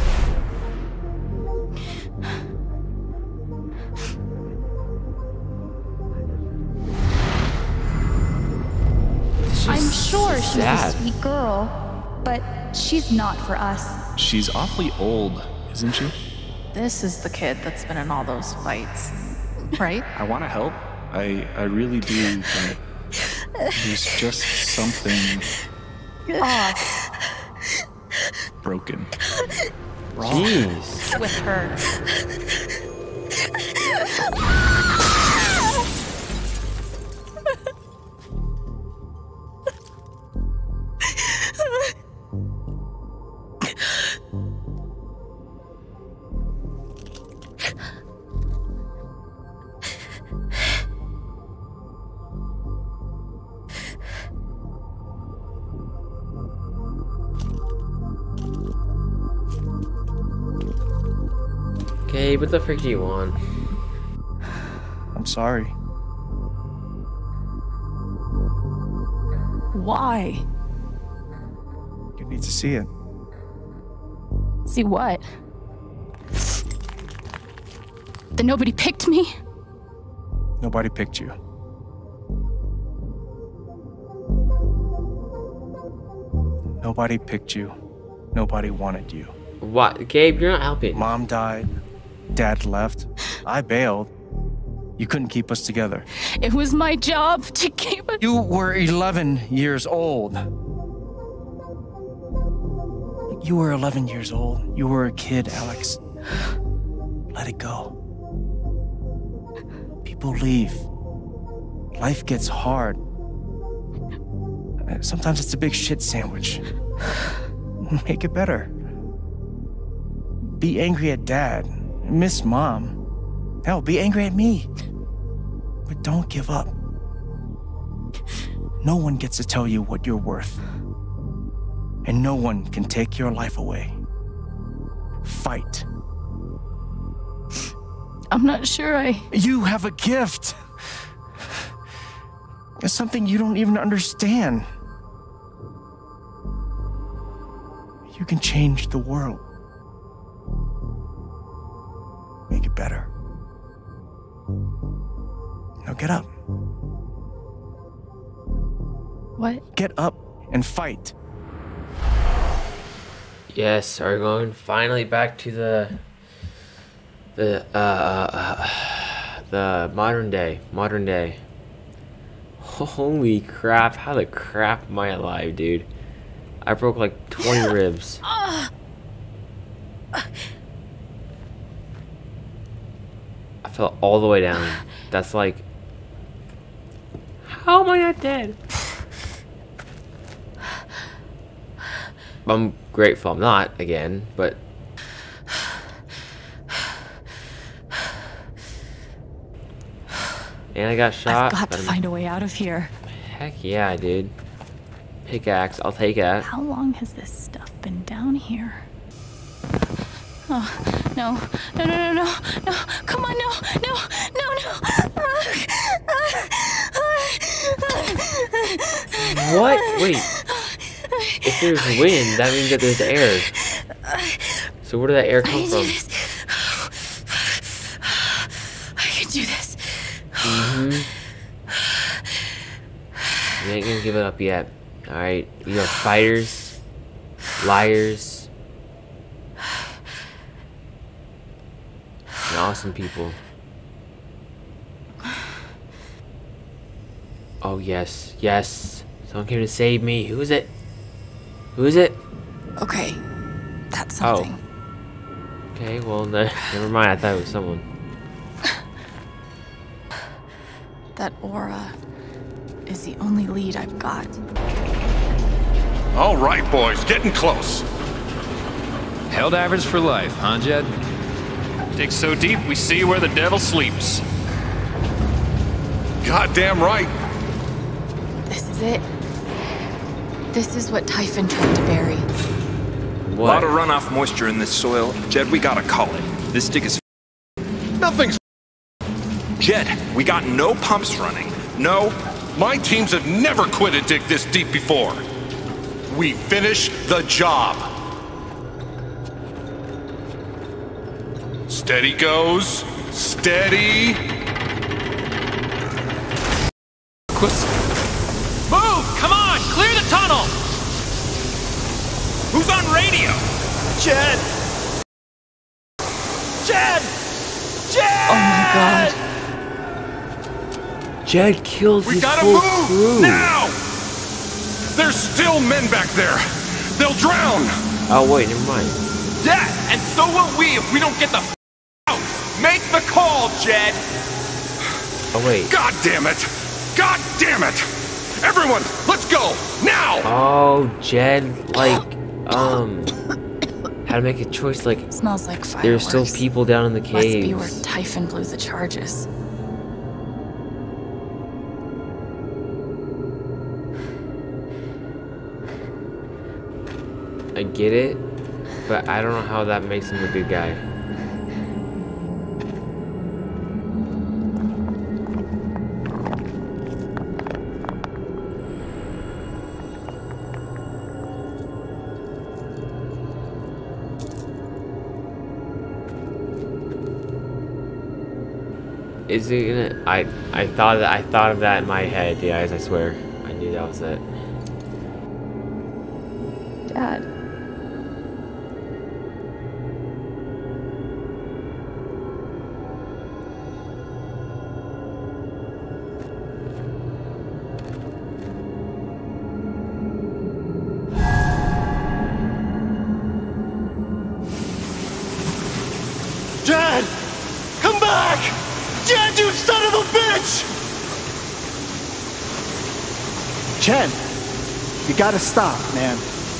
I'm sure she's sad. a sweet girl, but she's not for us. She's awfully old, isn't she? This is the kid that's been in all those fights, right? I want to help. I I really do, but there's just something Off. broken. Jeez. With her. Okay, what the frick do you want? I'm sorry. Why? You need to see it. See what? That nobody picked me? Nobody picked you. Nobody picked you. Nobody wanted you. What? Gabe, you're not helping. Mom died. Dad left. I bailed. You couldn't keep us together. It was my job to keep us. You were eleven years old. You were eleven years old. You were a kid, Alex. Let it go. People leave. Life gets hard. Sometimes it's a big shit sandwich. Make it better. Be angry at Dad. Miss Mom. Hell, be angry at me. But don't give up. No one gets to tell you what you're worth. And no one can take your life away. Fight. I'm not sure I... You have a gift. It's something you don't even understand. You can change the world. Make it better. Now get up. What? Get up and fight. Yes, are we going finally back to the the uh, uh the modern day, modern day. Holy crap! How the crap am I alive, dude? I broke like twenty ribs. I fell all the way down. That's like, how am I not dead? I'm grateful I'm not again, but and I got shot. I've got to but find a way out of here. Heck yeah, dude. Pickaxe, I'll take it. How long has this stuff been down here? Oh, no, no, no, no, no, no, come on, no, no, no, no. What? Wait. If there's wind, that means that there's air. So where did that air come from? I can do this. Mm-hmm. You ain't gonna give it up yet. Alright, you are fighters, liars, and awesome people. Oh yes, yes. Someone came to save me. Who is it? Who is it? Okay, that's something. Oh. Okay, well, ne never mind. I thought it was someone. That aura is the only lead I've got. All right, boys, getting close. Helldivers for life, huh, Jed? Dig so deep, we see where the devil sleeps. Goddamn right. This is it. This is what Typhon tried to bury. A lot of runoff moisture in this soil. Jed, we gotta call it. This dig is Nothing's Jed, we got no pumps running. No. My teams have never quit a dig this deep before. we finish the job. Steady goes. Steady. Move! Come on! Clear the tunnel! Who's on radio? Jed! Jed! Jed! Oh my god. Jed killed We his gotta whole move! crew. Now! There's still men back there. They'll drown. Oh wait, never mind. Yeah, and so will we if we don't get the f out. Make the call, Jed. Oh wait. God damn it! God damn it! Everyone, let's go now! Oh, Jed, like, um, had to make a choice. Like, Smells like fireworks. there's still people down in the Must be caves. where Typhon blew the charges. I get it, but I don't know how that makes him a good guy. Is it gonna? I I thought that I thought of that in my head, guys. I swear, I knew that was it. Dad. Jed! Come back! Jed, you son of a bitch! Chen, you gotta stop, man.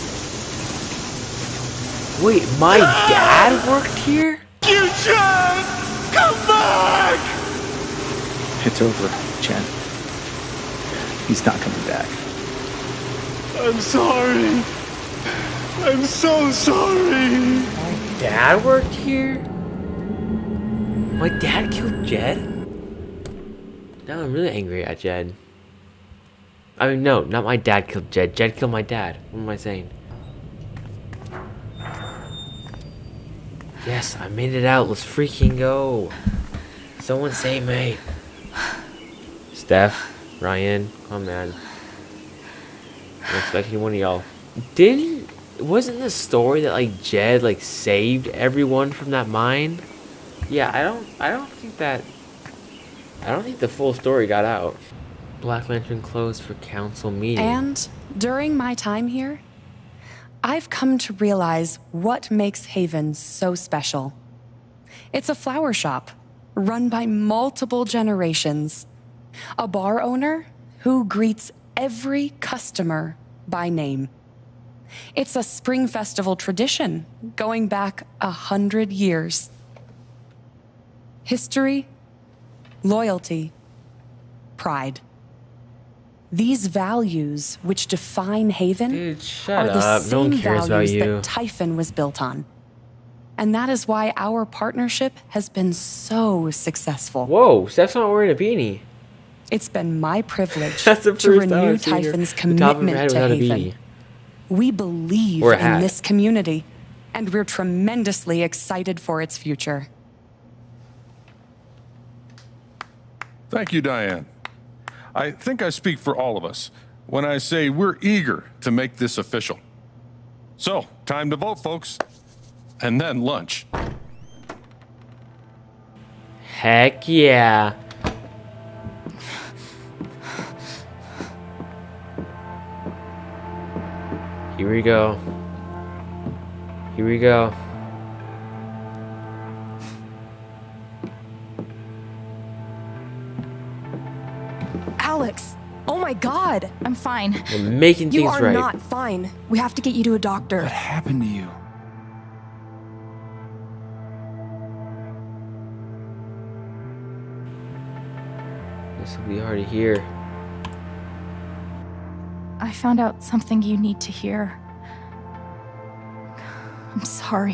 Wait, my dad worked here? You, Jed! Come back! It's over, Chen. He's not coming back. I'm sorry. I'm so sorry. Dad worked here? My dad killed Jed? Now I'm really angry at Jed. I mean, no, not my dad killed Jed. Jed killed my dad. What am I saying? Yes, I made it out. Let's freaking go. Someone save me. Steph, Ryan, come on, man. I'm expecting one of y'all. Didn't... Wasn't the story that, like, Jed, like, saved everyone from that mine? Yeah, I don't... I don't think that... I don't think the full story got out. Black Lantern closed for council meeting. And during my time here, I've come to realize what makes Haven so special. It's a flower shop run by multiple generations. A bar owner who greets every customer by name. It's a spring festival tradition going back a hundred years. History, loyalty, pride. These values which define Haven Dude, shut are the up. same No one cares about values you. that Typhon was built on. And that is why our partnership has been so successful. Whoa, Steph's not wearing a beanie. It's been my privilege That's the to first time renew I've seen her Typhon's the top of her commitment head to without a Haven. beanie. We believe Or a in hat. this community, and we're tremendously excited for its future. Thank you, Diane. I think I speak for all of us when I say we're eager to make this official. So, time to vote, folks. And then lunch. Heck yeah. Here we go. Here we go. Alex! Oh my god! I'm fine. We're making You things are right. not fine. We have to get you to a doctor. What happened to you? This will be hard to hear. I found out something you need to hear. I'm sorry.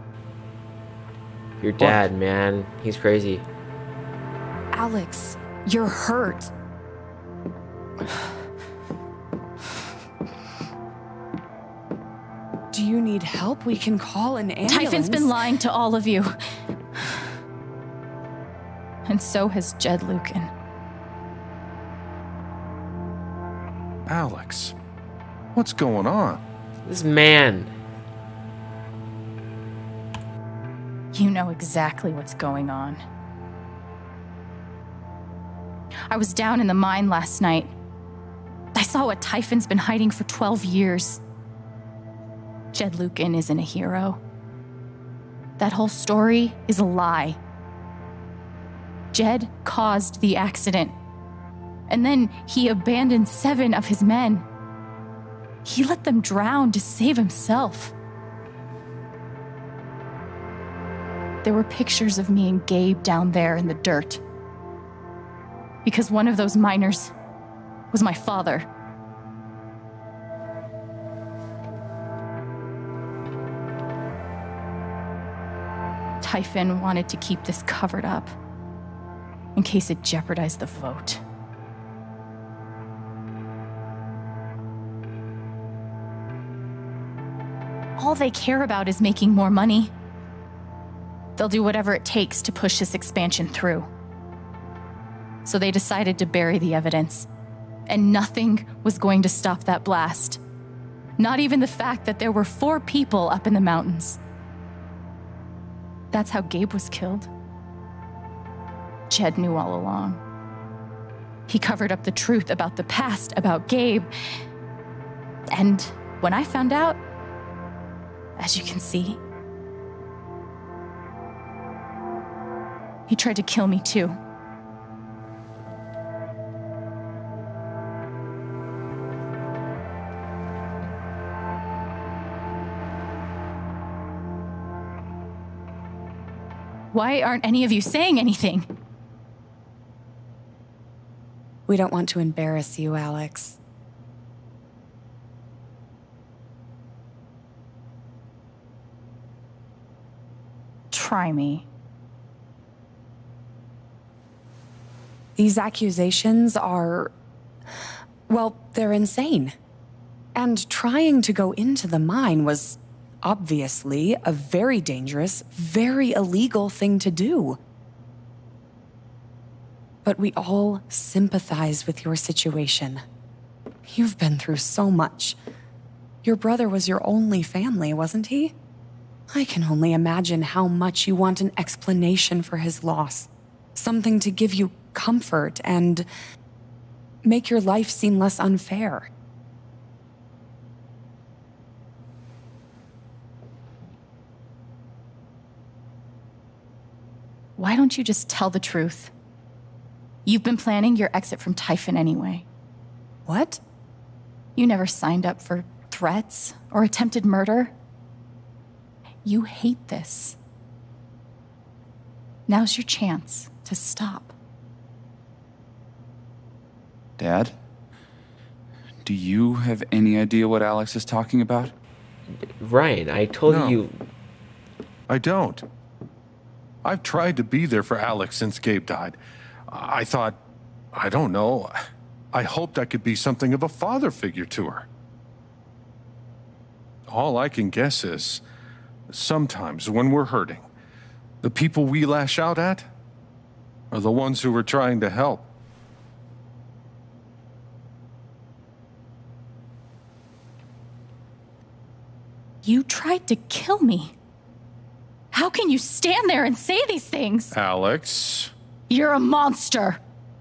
Your dad, man. He's crazy. Alex, you're hurt. Do you need help? We can call an ambulance. Typhon's been lying to all of you. And so has Jed Lucan. Alex, what's going on? This man. You know exactly what's going on. I was down in the mine last night. I saw what Typhon's been hiding for twelve years. Jed Lucan isn't a hero. That whole story is a lie. Jed caused the accident. And then he abandoned seven of his men. He let them drown to save himself. There were pictures of me and Gabe down there in the dirt. Because one of those miners was my father. Typhon wanted to keep this covered up in case it jeopardized the vote. All they care about is making more money. They'll do whatever it takes to push this expansion through. So they decided to bury the evidence, and nothing was going to stop that blast. Not even the fact that there were four people up in the mountains. That's how Gabe was killed. Jed knew all along. He covered up the truth about the past, about Gabe. And when I found out, as you can see, he tried to kill me too. Why aren't any of you saying anything? We don't want to embarrass you, Alex. Try me. These accusations are, well, they're insane. And trying to go into the mine was obviously a very dangerous, very illegal thing to do. But we all sympathize with your situation. You've been through so much. Your brother was your only family, wasn't he? I can only imagine how much you want an explanation for his loss. Something to give you comfort and make your life seem less unfair. Why don't you just tell the truth? You've been planning your exit from Typhon anyway. What? You never signed up for threats or attempted murder. You hate this. Now's your chance to stop. Dad? Do you have any idea what Alex is talking about? Ryan, I told No. you. I don't. I've tried to be there for Alex since Gabe died. I thought, I don't know, I hoped I could be something of a father figure to her. All I can guess is, sometimes when we're hurting, the people we lash out at are the ones who are trying to help. You tried to kill me. How can you stand there and say these things? Alex. You're a monster.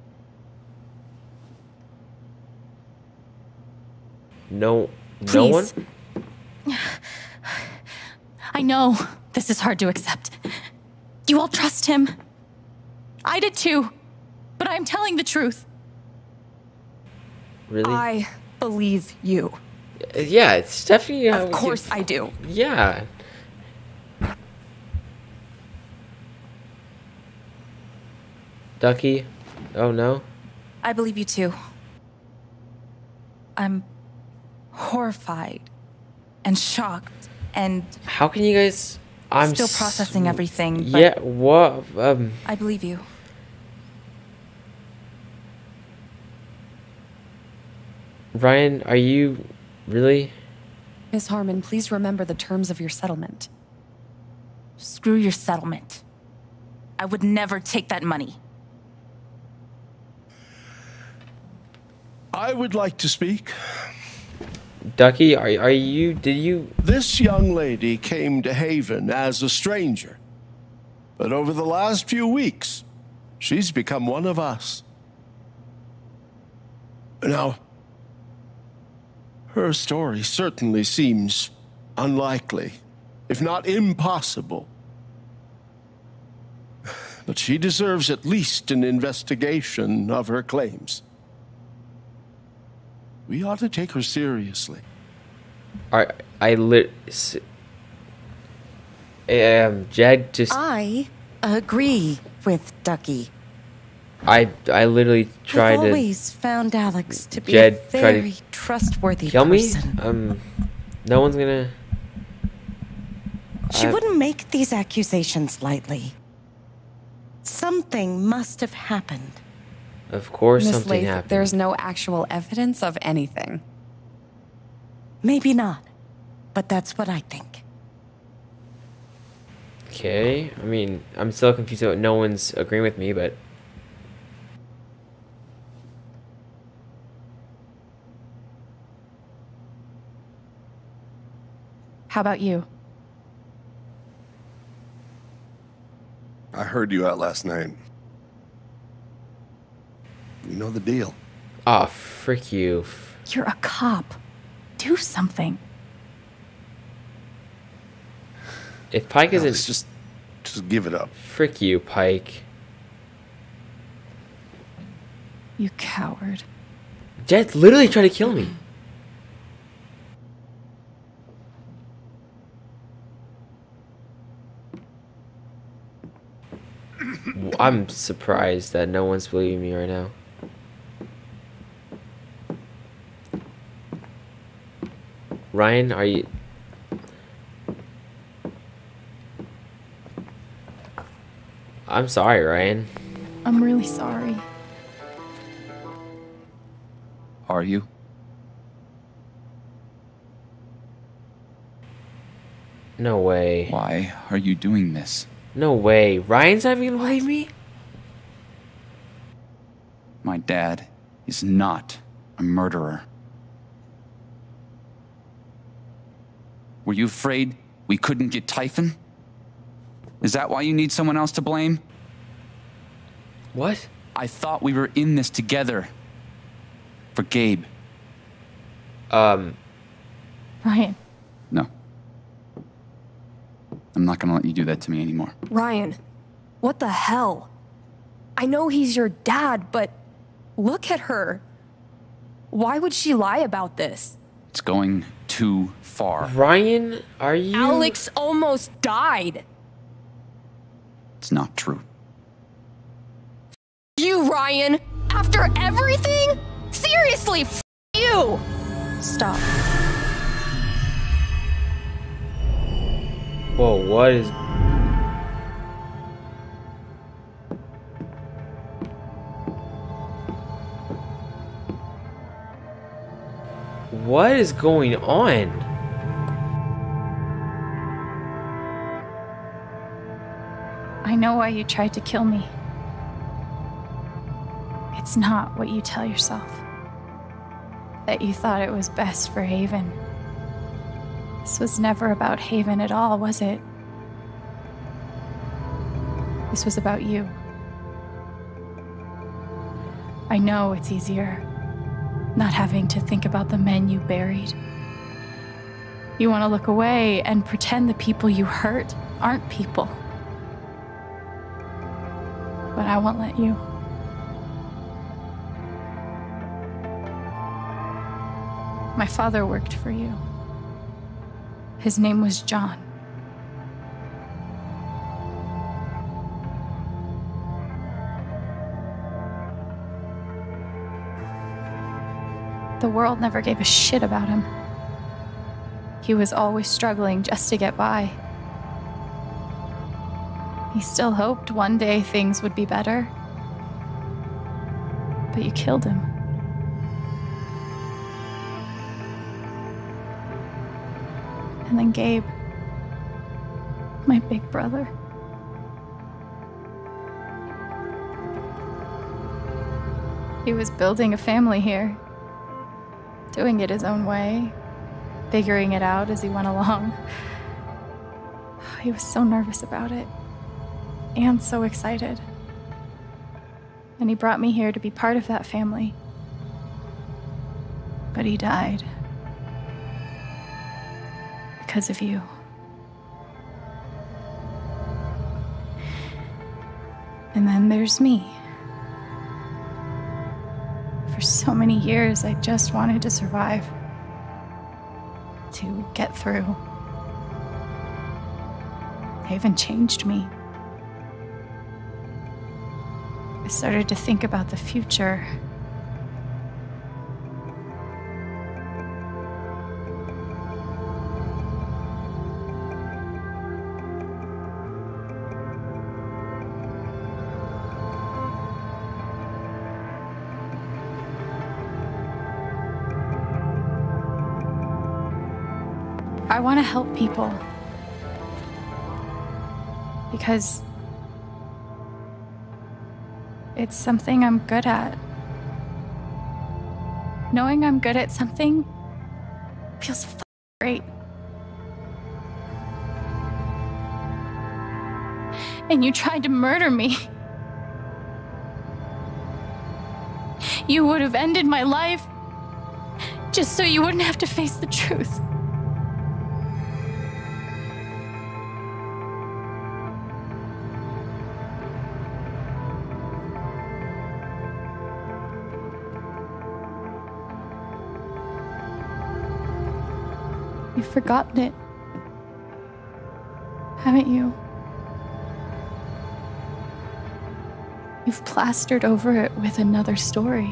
No, no Please. one? I know this is hard to accept. You all trust him. I did too, but I'm telling the truth. Really? I believe you. Yeah, it's definitely. Uh, Of course I do. Yeah. Ducky? Oh no? I believe you too. I'm horrified and shocked and How can you guys? I'm still s- processing everything. But Yeah, what? Um, I believe you. Ryan, are you really? Miss Harmon, please remember the terms of your settlement. Screw your settlement. I would never take that money. I would like to speak. Ducky, are, are you, did you? This young lady came to Haven as a stranger. But over the last few weeks, she's become one of us. Now, her story certainly seems unlikely, if not impossible. But she deserves at least an investigation of her claims. We ought to take her seriously. I, I lit. Um, Jed just. I agree with Ducky. I I literally tried I've to. always found Alex to be Jed a tried very to trustworthy kill person. me. Um, no one's gonna. She I- wouldn't make these accusations lightly. Something must have happened. Of course, Miss something Lath, happened. there's no actual evidence of anything. Maybe not, but that's what I think. Okay, I mean, I'm still confused about no one's agreeing with me, but. How about you? I heard you out last night. You know the deal. Ah, oh, frick you. You're a cop. Do something. If Pike isn't. Alex, just, just give it up. Frick you, Pike. You coward. Jed literally tried to kill me. I'm surprised that no one's believing me right now. Ryan, are you... I'm sorry, Ryan. I'm really sorry. Are you? No way. Why are you doing this? No way. Ryan's not even gonna believe me? My dad is not a murderer. Were you afraid we couldn't get Typhon? Is that why you need someone else to blame? What? I thought we were in this together. For Gabe. Um. Ryan. No. I'm not gonna let you do that to me anymore. Ryan, what the hell? I know he's your dad, but look at her. Why would she lie about this? It's going too far. Ryan, are you... Alex almost died. It's not true. You, Ryan, after everything? Seriously, f you! Stop. Whoa, what is... What is going on? I know why you tried to kill me. It's not what you tell yourself. That you thought it was best for Haven. This was never about Haven at all, was it? This was about you. I know it's easier not having to think about the men you buried. You want to look away and pretend the people you hurt aren't people. But I won't let you. My father worked for you. His name was John. The world never gave a shit about him. He was always struggling just to get by. He still hoped one day things would be better. But you killed him. And then Gabe, my big brother. He was building a family here, doing it his own way, figuring it out as he went along. He was so nervous about it, and so excited. And he brought me here to be part of that family. But he died. Because of you. And then there's me. For so many years, I just wanted to survive. To get through. Haven changed me. I started to think about the future. I want to help people. Because it's something I'm good at. Knowing I'm good at something feels f- great. And you tried to murder me. You would have ended my life just so you wouldn't have to face the truth. You've forgotten it, haven't you? You've plastered over it with another story.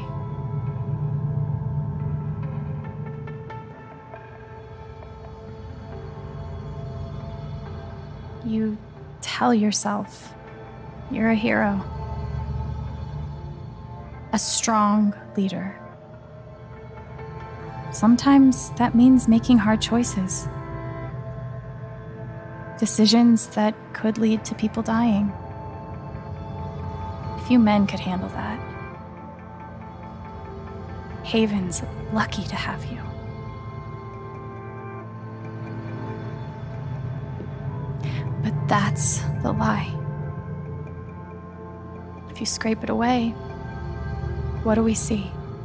You tell yourself you're a hero, a strong leader. Sometimes that means making hard choices. Decisions that could lead to people dying. Few men could handle that. Haven's lucky to have you. But that's the lie. If you scrape it away, what do we see?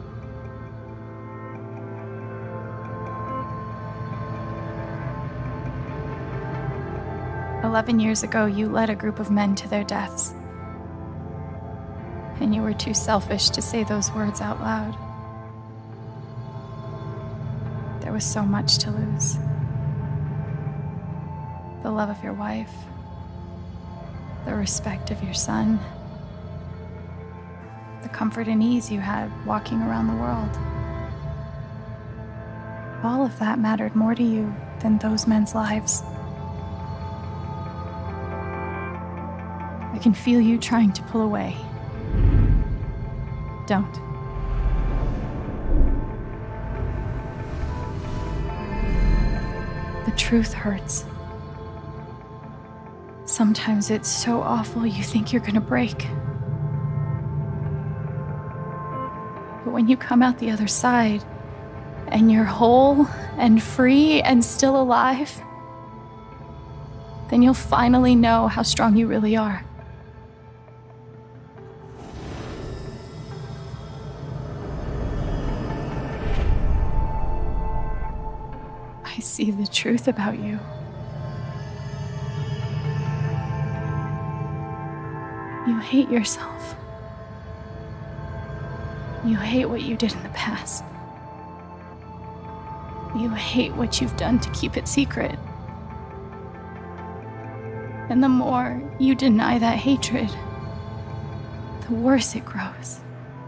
Eleven years ago, you led a group of men to their deaths. And you were too selfish to say those words out loud. There was so much to lose. The love of your wife, the respect of your son, the comfort and ease you had walking around the world. All of that mattered more to you than those men's lives. I can feel you trying to pull away. Don't. The truth hurts. Sometimes it's so awful you think you're gonna break. But when you come out the other side, and you're whole and free and still alive, then you'll finally know how strong you really are. I see the truth about you. You hate yourself. You hate what you did in the past. You hate what you've done to keep it secret. And the more you deny that hatred, the worse it grows.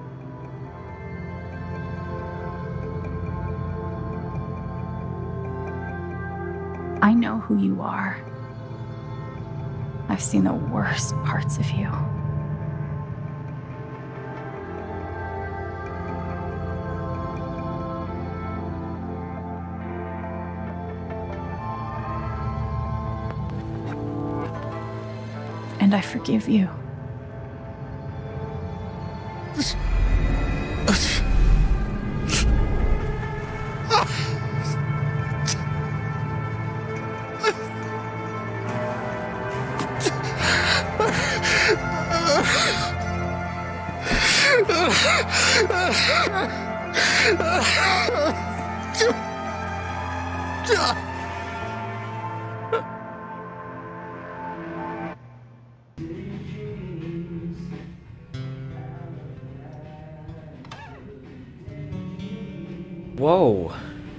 I know who you are. I've seen the worst parts of you. And I forgive you. Whoa.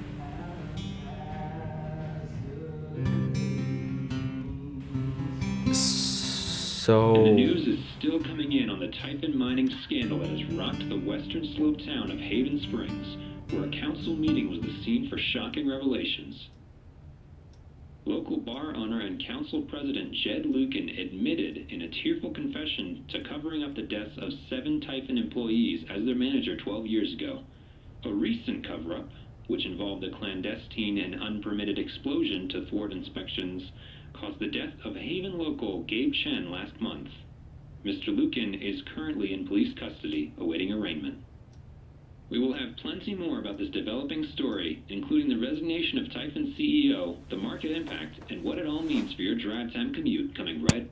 So... And the news is still coming in on the Typhon mining scandal that has rocked the western slope town of Haven Springs, where a council meeting was the scene for shocking revelations. Local bar owner and council president Jed Lucan admitted in a tearful confession to covering up the deaths of seven Typhon employees as their manager twelve years ago. A recent cover-up, which involved a clandestine and unpermitted explosion to thwart inspections, caused the death of Haven local Gabe Chen last month. Mister Lucan is currently in police custody, awaiting arraignment. We will have plenty more about this developing story, including the resignation of Typhon C E O, the market impact, and what it all means for your drive time commute coming right.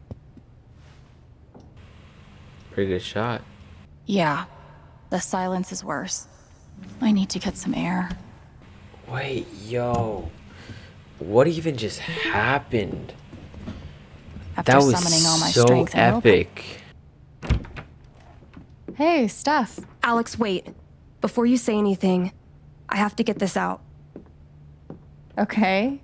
Pretty good shot. Yeah, the silence is worse. I need to get some air. Wait, yo. What even just happened? After that was summoning all my so strength and epic. Hey, Steph. Alex, wait. Before you say anything, I have to get this out. Okay.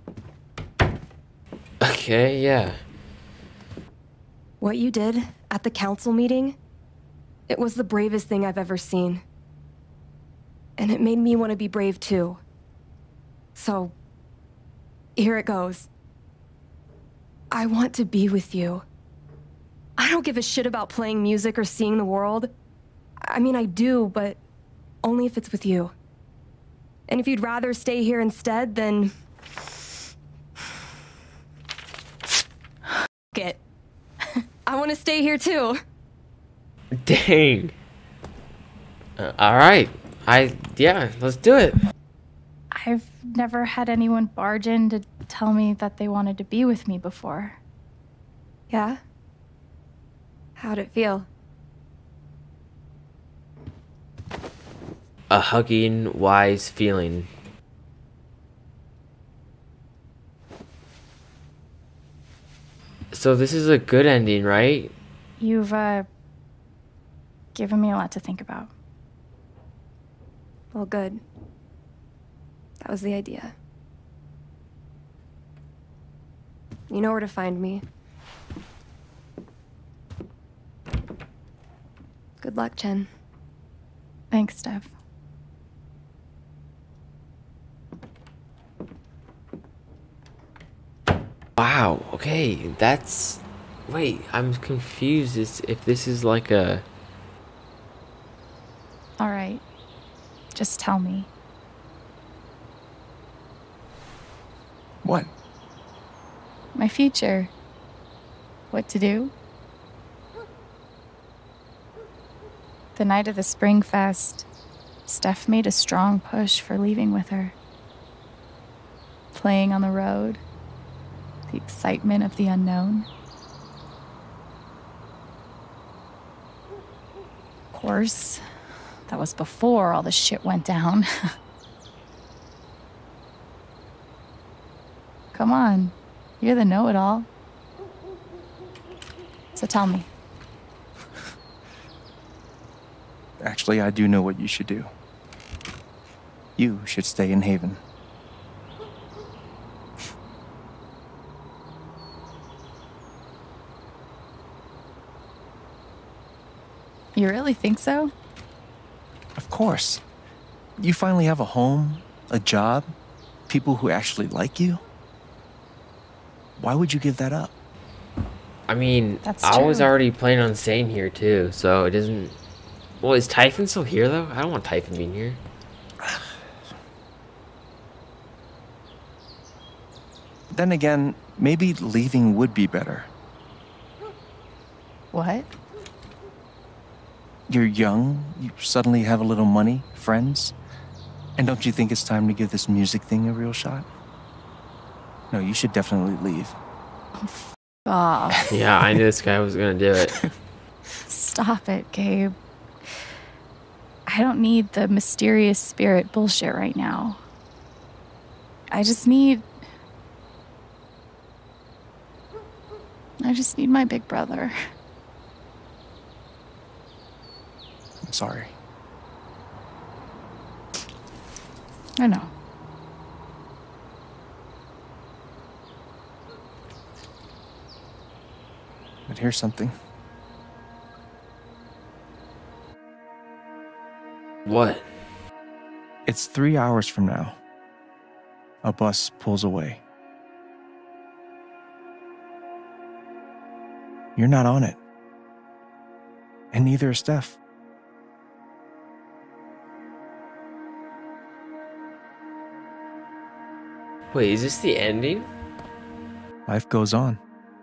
Okay, yeah. What you did at the council meeting, it was the bravest thing I've ever seen. And it made me want to be brave too. So, here it goes. I want to be with you. I don't give a shit about playing music or seeing the world. I mean, I do, but only if it's with you. And if you'd rather stay here instead, then... F it. I want to stay here too. Dang. Uh, all right. I, yeah, let's do it. I've never had anyone barge in to tell me that they wanted to be with me before. Yeah? How'd it feel? A hugging, wise feeling. So this is a good ending, right? You've, uh, given me a lot to think about. Well, good. That was the idea. You know where to find me. Good luck, Chen. Thanks, Steph. Wow, okay, that's... Wait, I'm confused as if this is like a... All right. Just tell me. What? My future. What to do? The night of the Spring Fest, Steph made a strong push for leaving with her. Playing on the road. The excitement of the unknown. Of course, that was before all the shit went down. Come on, you're the know-it-all. So tell me. Actually, I do know what you should do. You should stay in Haven. You really think so? Of course. You finally have a home, a job, people who actually like you. Why would you give that up? I mean, That's I was true. already planning on staying here too, so it doesn't... Well, is Typhon still here though? I don't want Typhon being here. Then again, maybe leaving would be better. What? You're young, you suddenly have a little money, friends, and don't you think it's time to give this music thing a real shot? No, you should definitely leave. Off. Yeah, I knew this guy was gonna do it. Stop it, Gabe. I don't need the mysterious spirit bullshit right now. I just need... I just need my big brother. I'm sorry. I know. But here's something. What? It's three hours from now. A bus pulls away. You're not on it. And neither is Steph. Wait, is this the ending? Life goes on.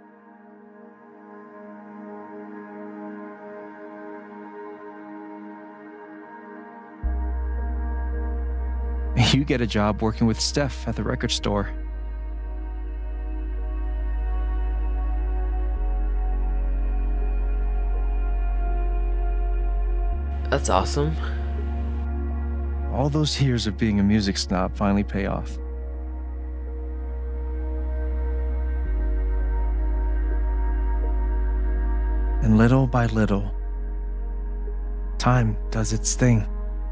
You get a job working with Steph at the record store. That's awesome. All those years of being a music snob finally pay off. And little by little, time does its thing.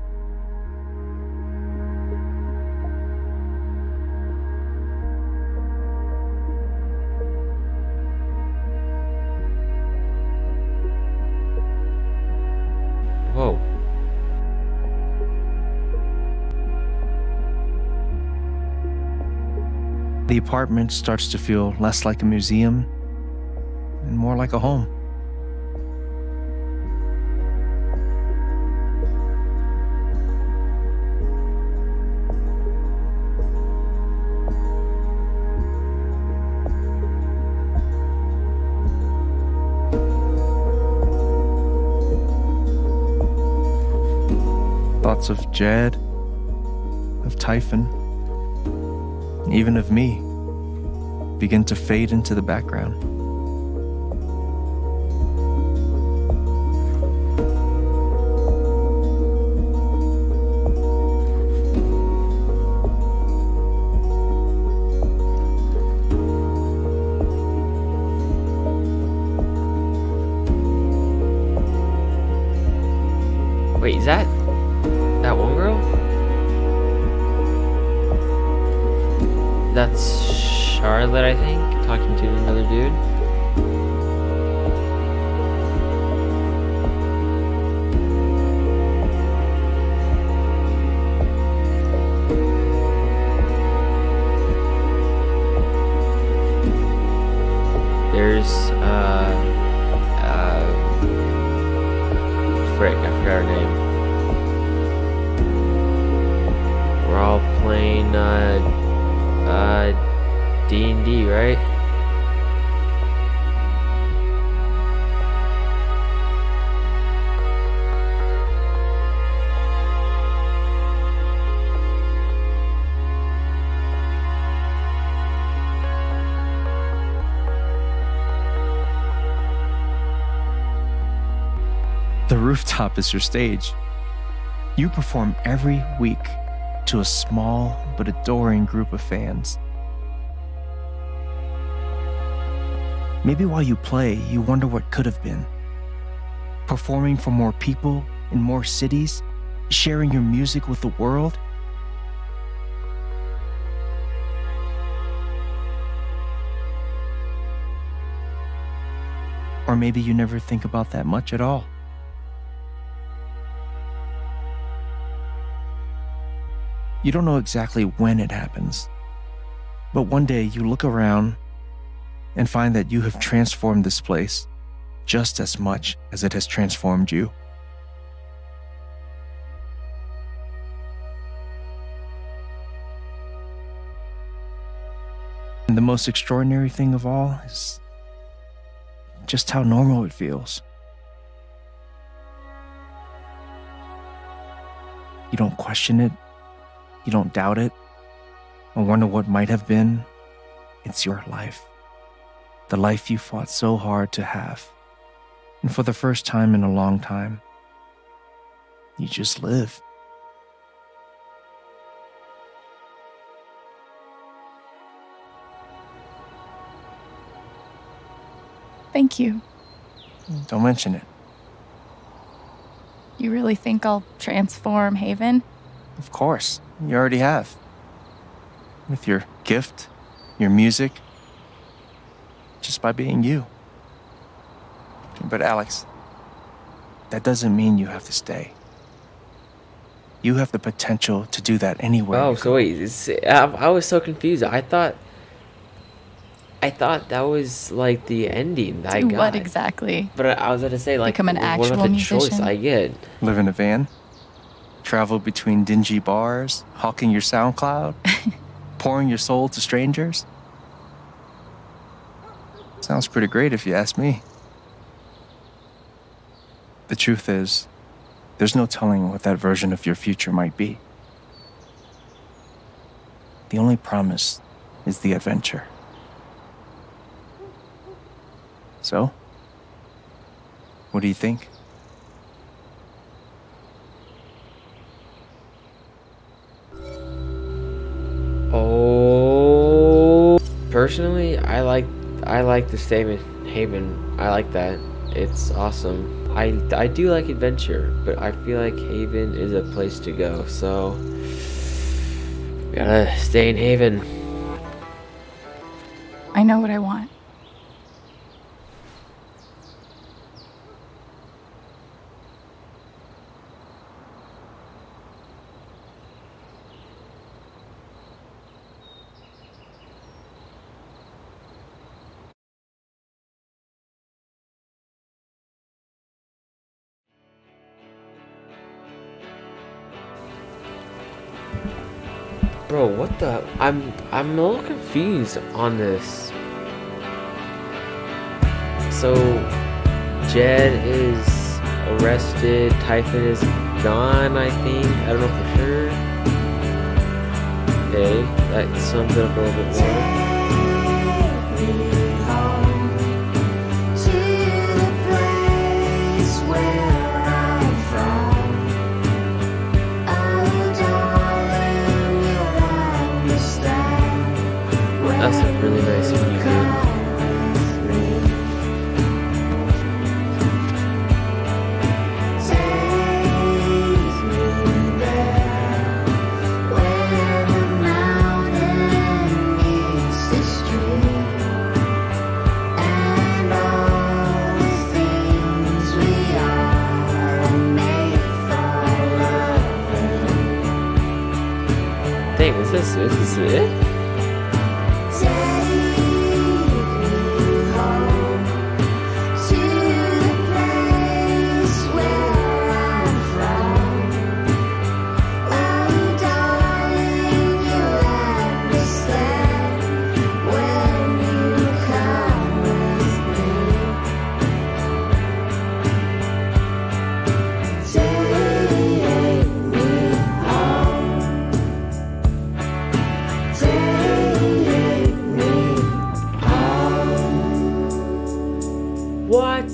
Whoa. The apartment starts to feel less like a museum and more like a home. Thoughts of Jed, of Typhon, and even of me begin to fade into the background. Wait, is that that one girl? That's Charlotte, I think, talking to another dude. There's uh uh frick, I forgot her name. We're all playing uh uh D and D, right? The rooftop is your stage. You perform every week to a small but adoring group of fans. Maybe while you play, you wonder what could have been. Performing for more people in more cities, sharing your music with the world. Or maybe you never think about that much at all. You don't know exactly when it happens, but one day you look around and find that you have transformed this place just as much as it has transformed you. And the most extraordinary thing of all is just how normal it feels. You don't question it, you don't doubt it, or wonder what might have been. It's your life. The life you fought so hard to have. And for the first time in a long time, you just live. Thank you. Don't mention it. You really think I'll transform Haven? Of course, you already have. With your gift, your music, just by being you. But Alex, that doesn't mean you have to stay. You have the potential to do that anywhere. Oh, so wait, it's, I, I was so confused. I thought, I thought that was like the ending that I Do got. what exactly? But I, I was gonna say like, Become an what actual about the musician? choice I get? Live in a van, travel between dingy bars, hawking your SoundCloud, pouring your soul to strangers. Sounds pretty great if you ask me. The truth is, there's no telling what that version of your future might be. The only promise is the adventure. So, what do you think? Oh, personally, I like I like the statement Haven. I like that. It's awesome. I, I do like adventure, but I feel like Haven is a place to go, so we gotta stay in Haven. I know what I want. Bro, what the? I'm I'm a little confused on this. So, Jed is arrested. Typhon is gone, I think. I don't know for sure. Okay, that sums it up a little bit more. That's a really nice music. Dang, is this, is this it? What?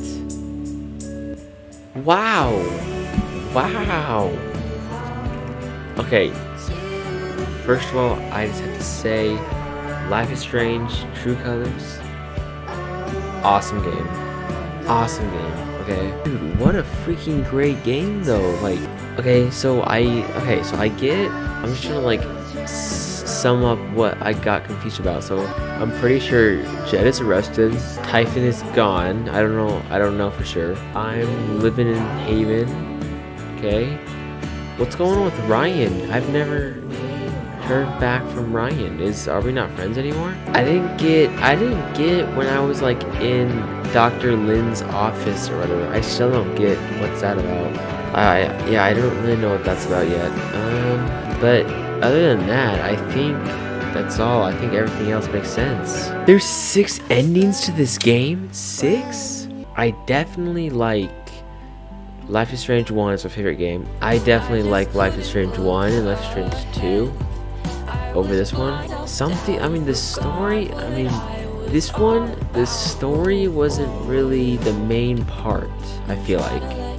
Wow. Wow. Okay. First of all, I just have to say, Life is Strange, True Colors. Awesome game. Awesome game. Okay. Dude, what a freaking great game though. Like, okay, so I, okay, so I get, I'm just trying to like sum up what I got confused about. So I'm pretty sure Jed is arrested, Typhon is gone. I don't know, I don't know for sure. I'm living in Haven. Okay. What's going on with Ryan? I've never heard back from Ryan. Is are we not friends anymore? I didn't get I didn't get when I was like in Doctor Lynn's office or whatever. I still don't get what's that about. I yeah, I don't really know what that's about yet. Um but other than that, I think that's all. I think everything else makes sense. There's six endings to this game? Six? I definitely like Life is Strange one is my favorite game. I definitely like Life is Strange one and Life is Strange two over this one. Something, I mean, the story, I mean, this one, the story wasn't really the main part, I feel like.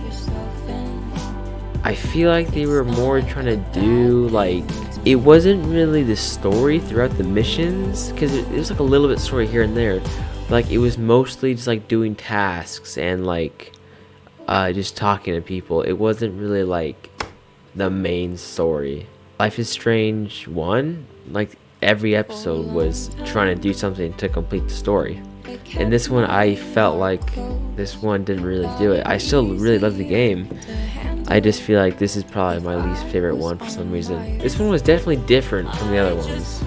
I feel like they were more trying to do, like, it wasn't really the story throughout the missions, because it, it was like a little bit story here and there. Like, it was mostly just like doing tasks and like uh, just talking to people. It wasn't really like the main story. Life is Strange one, like every episode was trying to do something to complete the story. And this one, I felt like this one didn't really do it. I still really love the game. I just feel like this is probably my least favorite one for some reason. This one was definitely different from the other ones.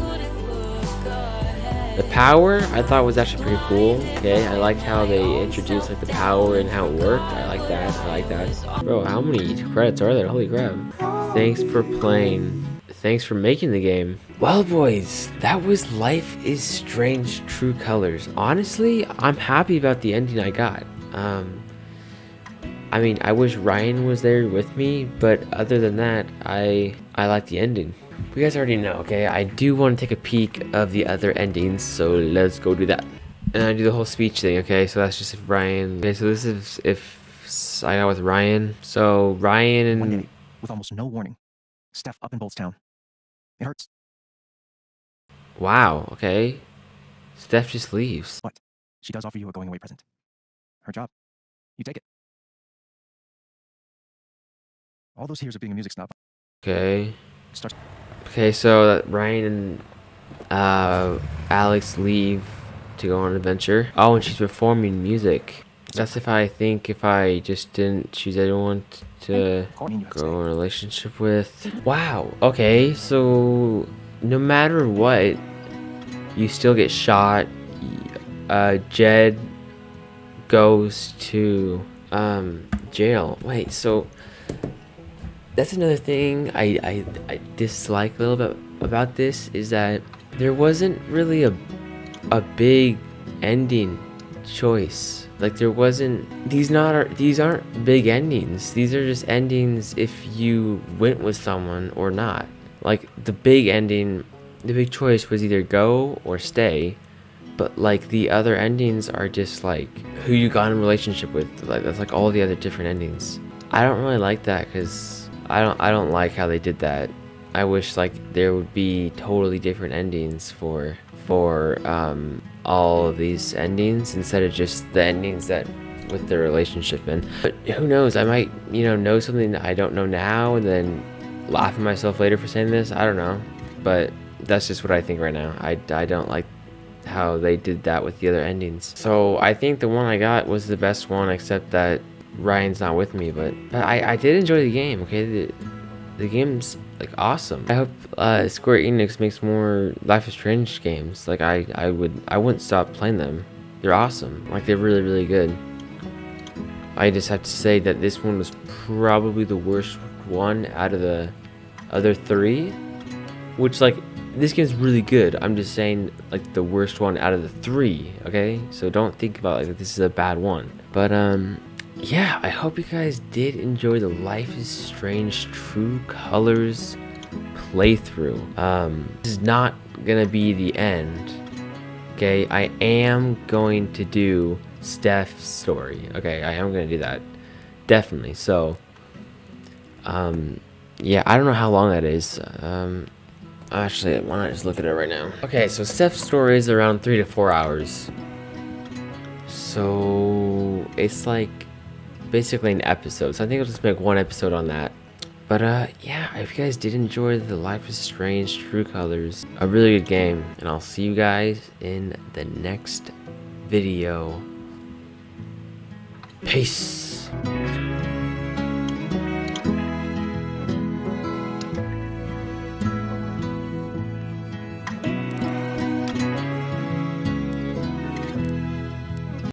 The power, I thought was actually pretty cool. Okay, I liked how they introduced like the power and how it worked. I like that. I like that. Bro, how many credits are there? Holy crap. Thanks for playing. Thanks for making the game. Well, boys, that was Life is Strange True Colors. Honestly, I'm happy about the ending I got. Um, I mean, I wish Ryan was there with me, but other than that, I I like the ending. You guys already know, okay? I do want to take a peek of the other endings, so let's go do that. And I do the whole speech thing, okay? So that's just if Ryan. Okay, so this is if I got with Ryan. So Ryan and one day, with almost no warning, Steph up in Boltstown. It hurts. Wow, okay. Steph just leaves. But she does offer you a going away present. Her job. You take it. All those years of being a music snob. Okay. Starts. Okay, so Ryan and uh, Alex leave to go on an adventure. Oh, and she's performing music. That's if I think if I just didn't choose anyone to go in a relationship with. Wow. Okay, so no matter what, you still get shot. Uh, Jed goes to um, jail. Wait, so that's another thing I, I, I dislike a little bit about this is that there wasn't really a, a big ending choice. Like there wasn't, these not these aren't big endings. These are just endings if you went with someone or not. Like the big ending, the big choice was either go or stay. But like the other endings are just like who you got in a relationship with. Like that's like all the other different endings. I don't really like that because I don't I don't like how they did that. I wish like there would be totally different endings for for um, all of these endings instead of just the endings that with the relationship in. But who knows? I might you know know something that I don't know now and then laugh at myself later for saying this. I don't know. But that's just what I think right now. I I don't like how they did that with the other endings. So I think the one I got was the best one, except that Ryan's not with me. But, but I, I did enjoy the game. Okay, the, the game's like awesome. I hope uh, Square Enix makes more Life is Strange games. Like I I would I wouldn't stop playing them. They're awesome. Like they're really really good. I just have to say that this one was probably the worst one out of the other three, which like. This game's really good. I'm just saying like the worst one out of the three, okay? So don't think about like this is a bad one. But um yeah, I hope you guys did enjoy the Life is Strange True Colors playthrough. Um this is not gonna be the end. Okay, I am going to do Steph's story. Okay, I am gonna do that. Definitely. So um yeah, I don't know how long that is. Um Actually, why not just look at it right now? Okay, so Steph's story is around three to four hours. So it's like basically an episode. So I think I'll just make one episode on that. But uh, yeah, if you guys did enjoy the Life is Strange True Colors, a really good game, and I'll see you guys in the next video. Peace.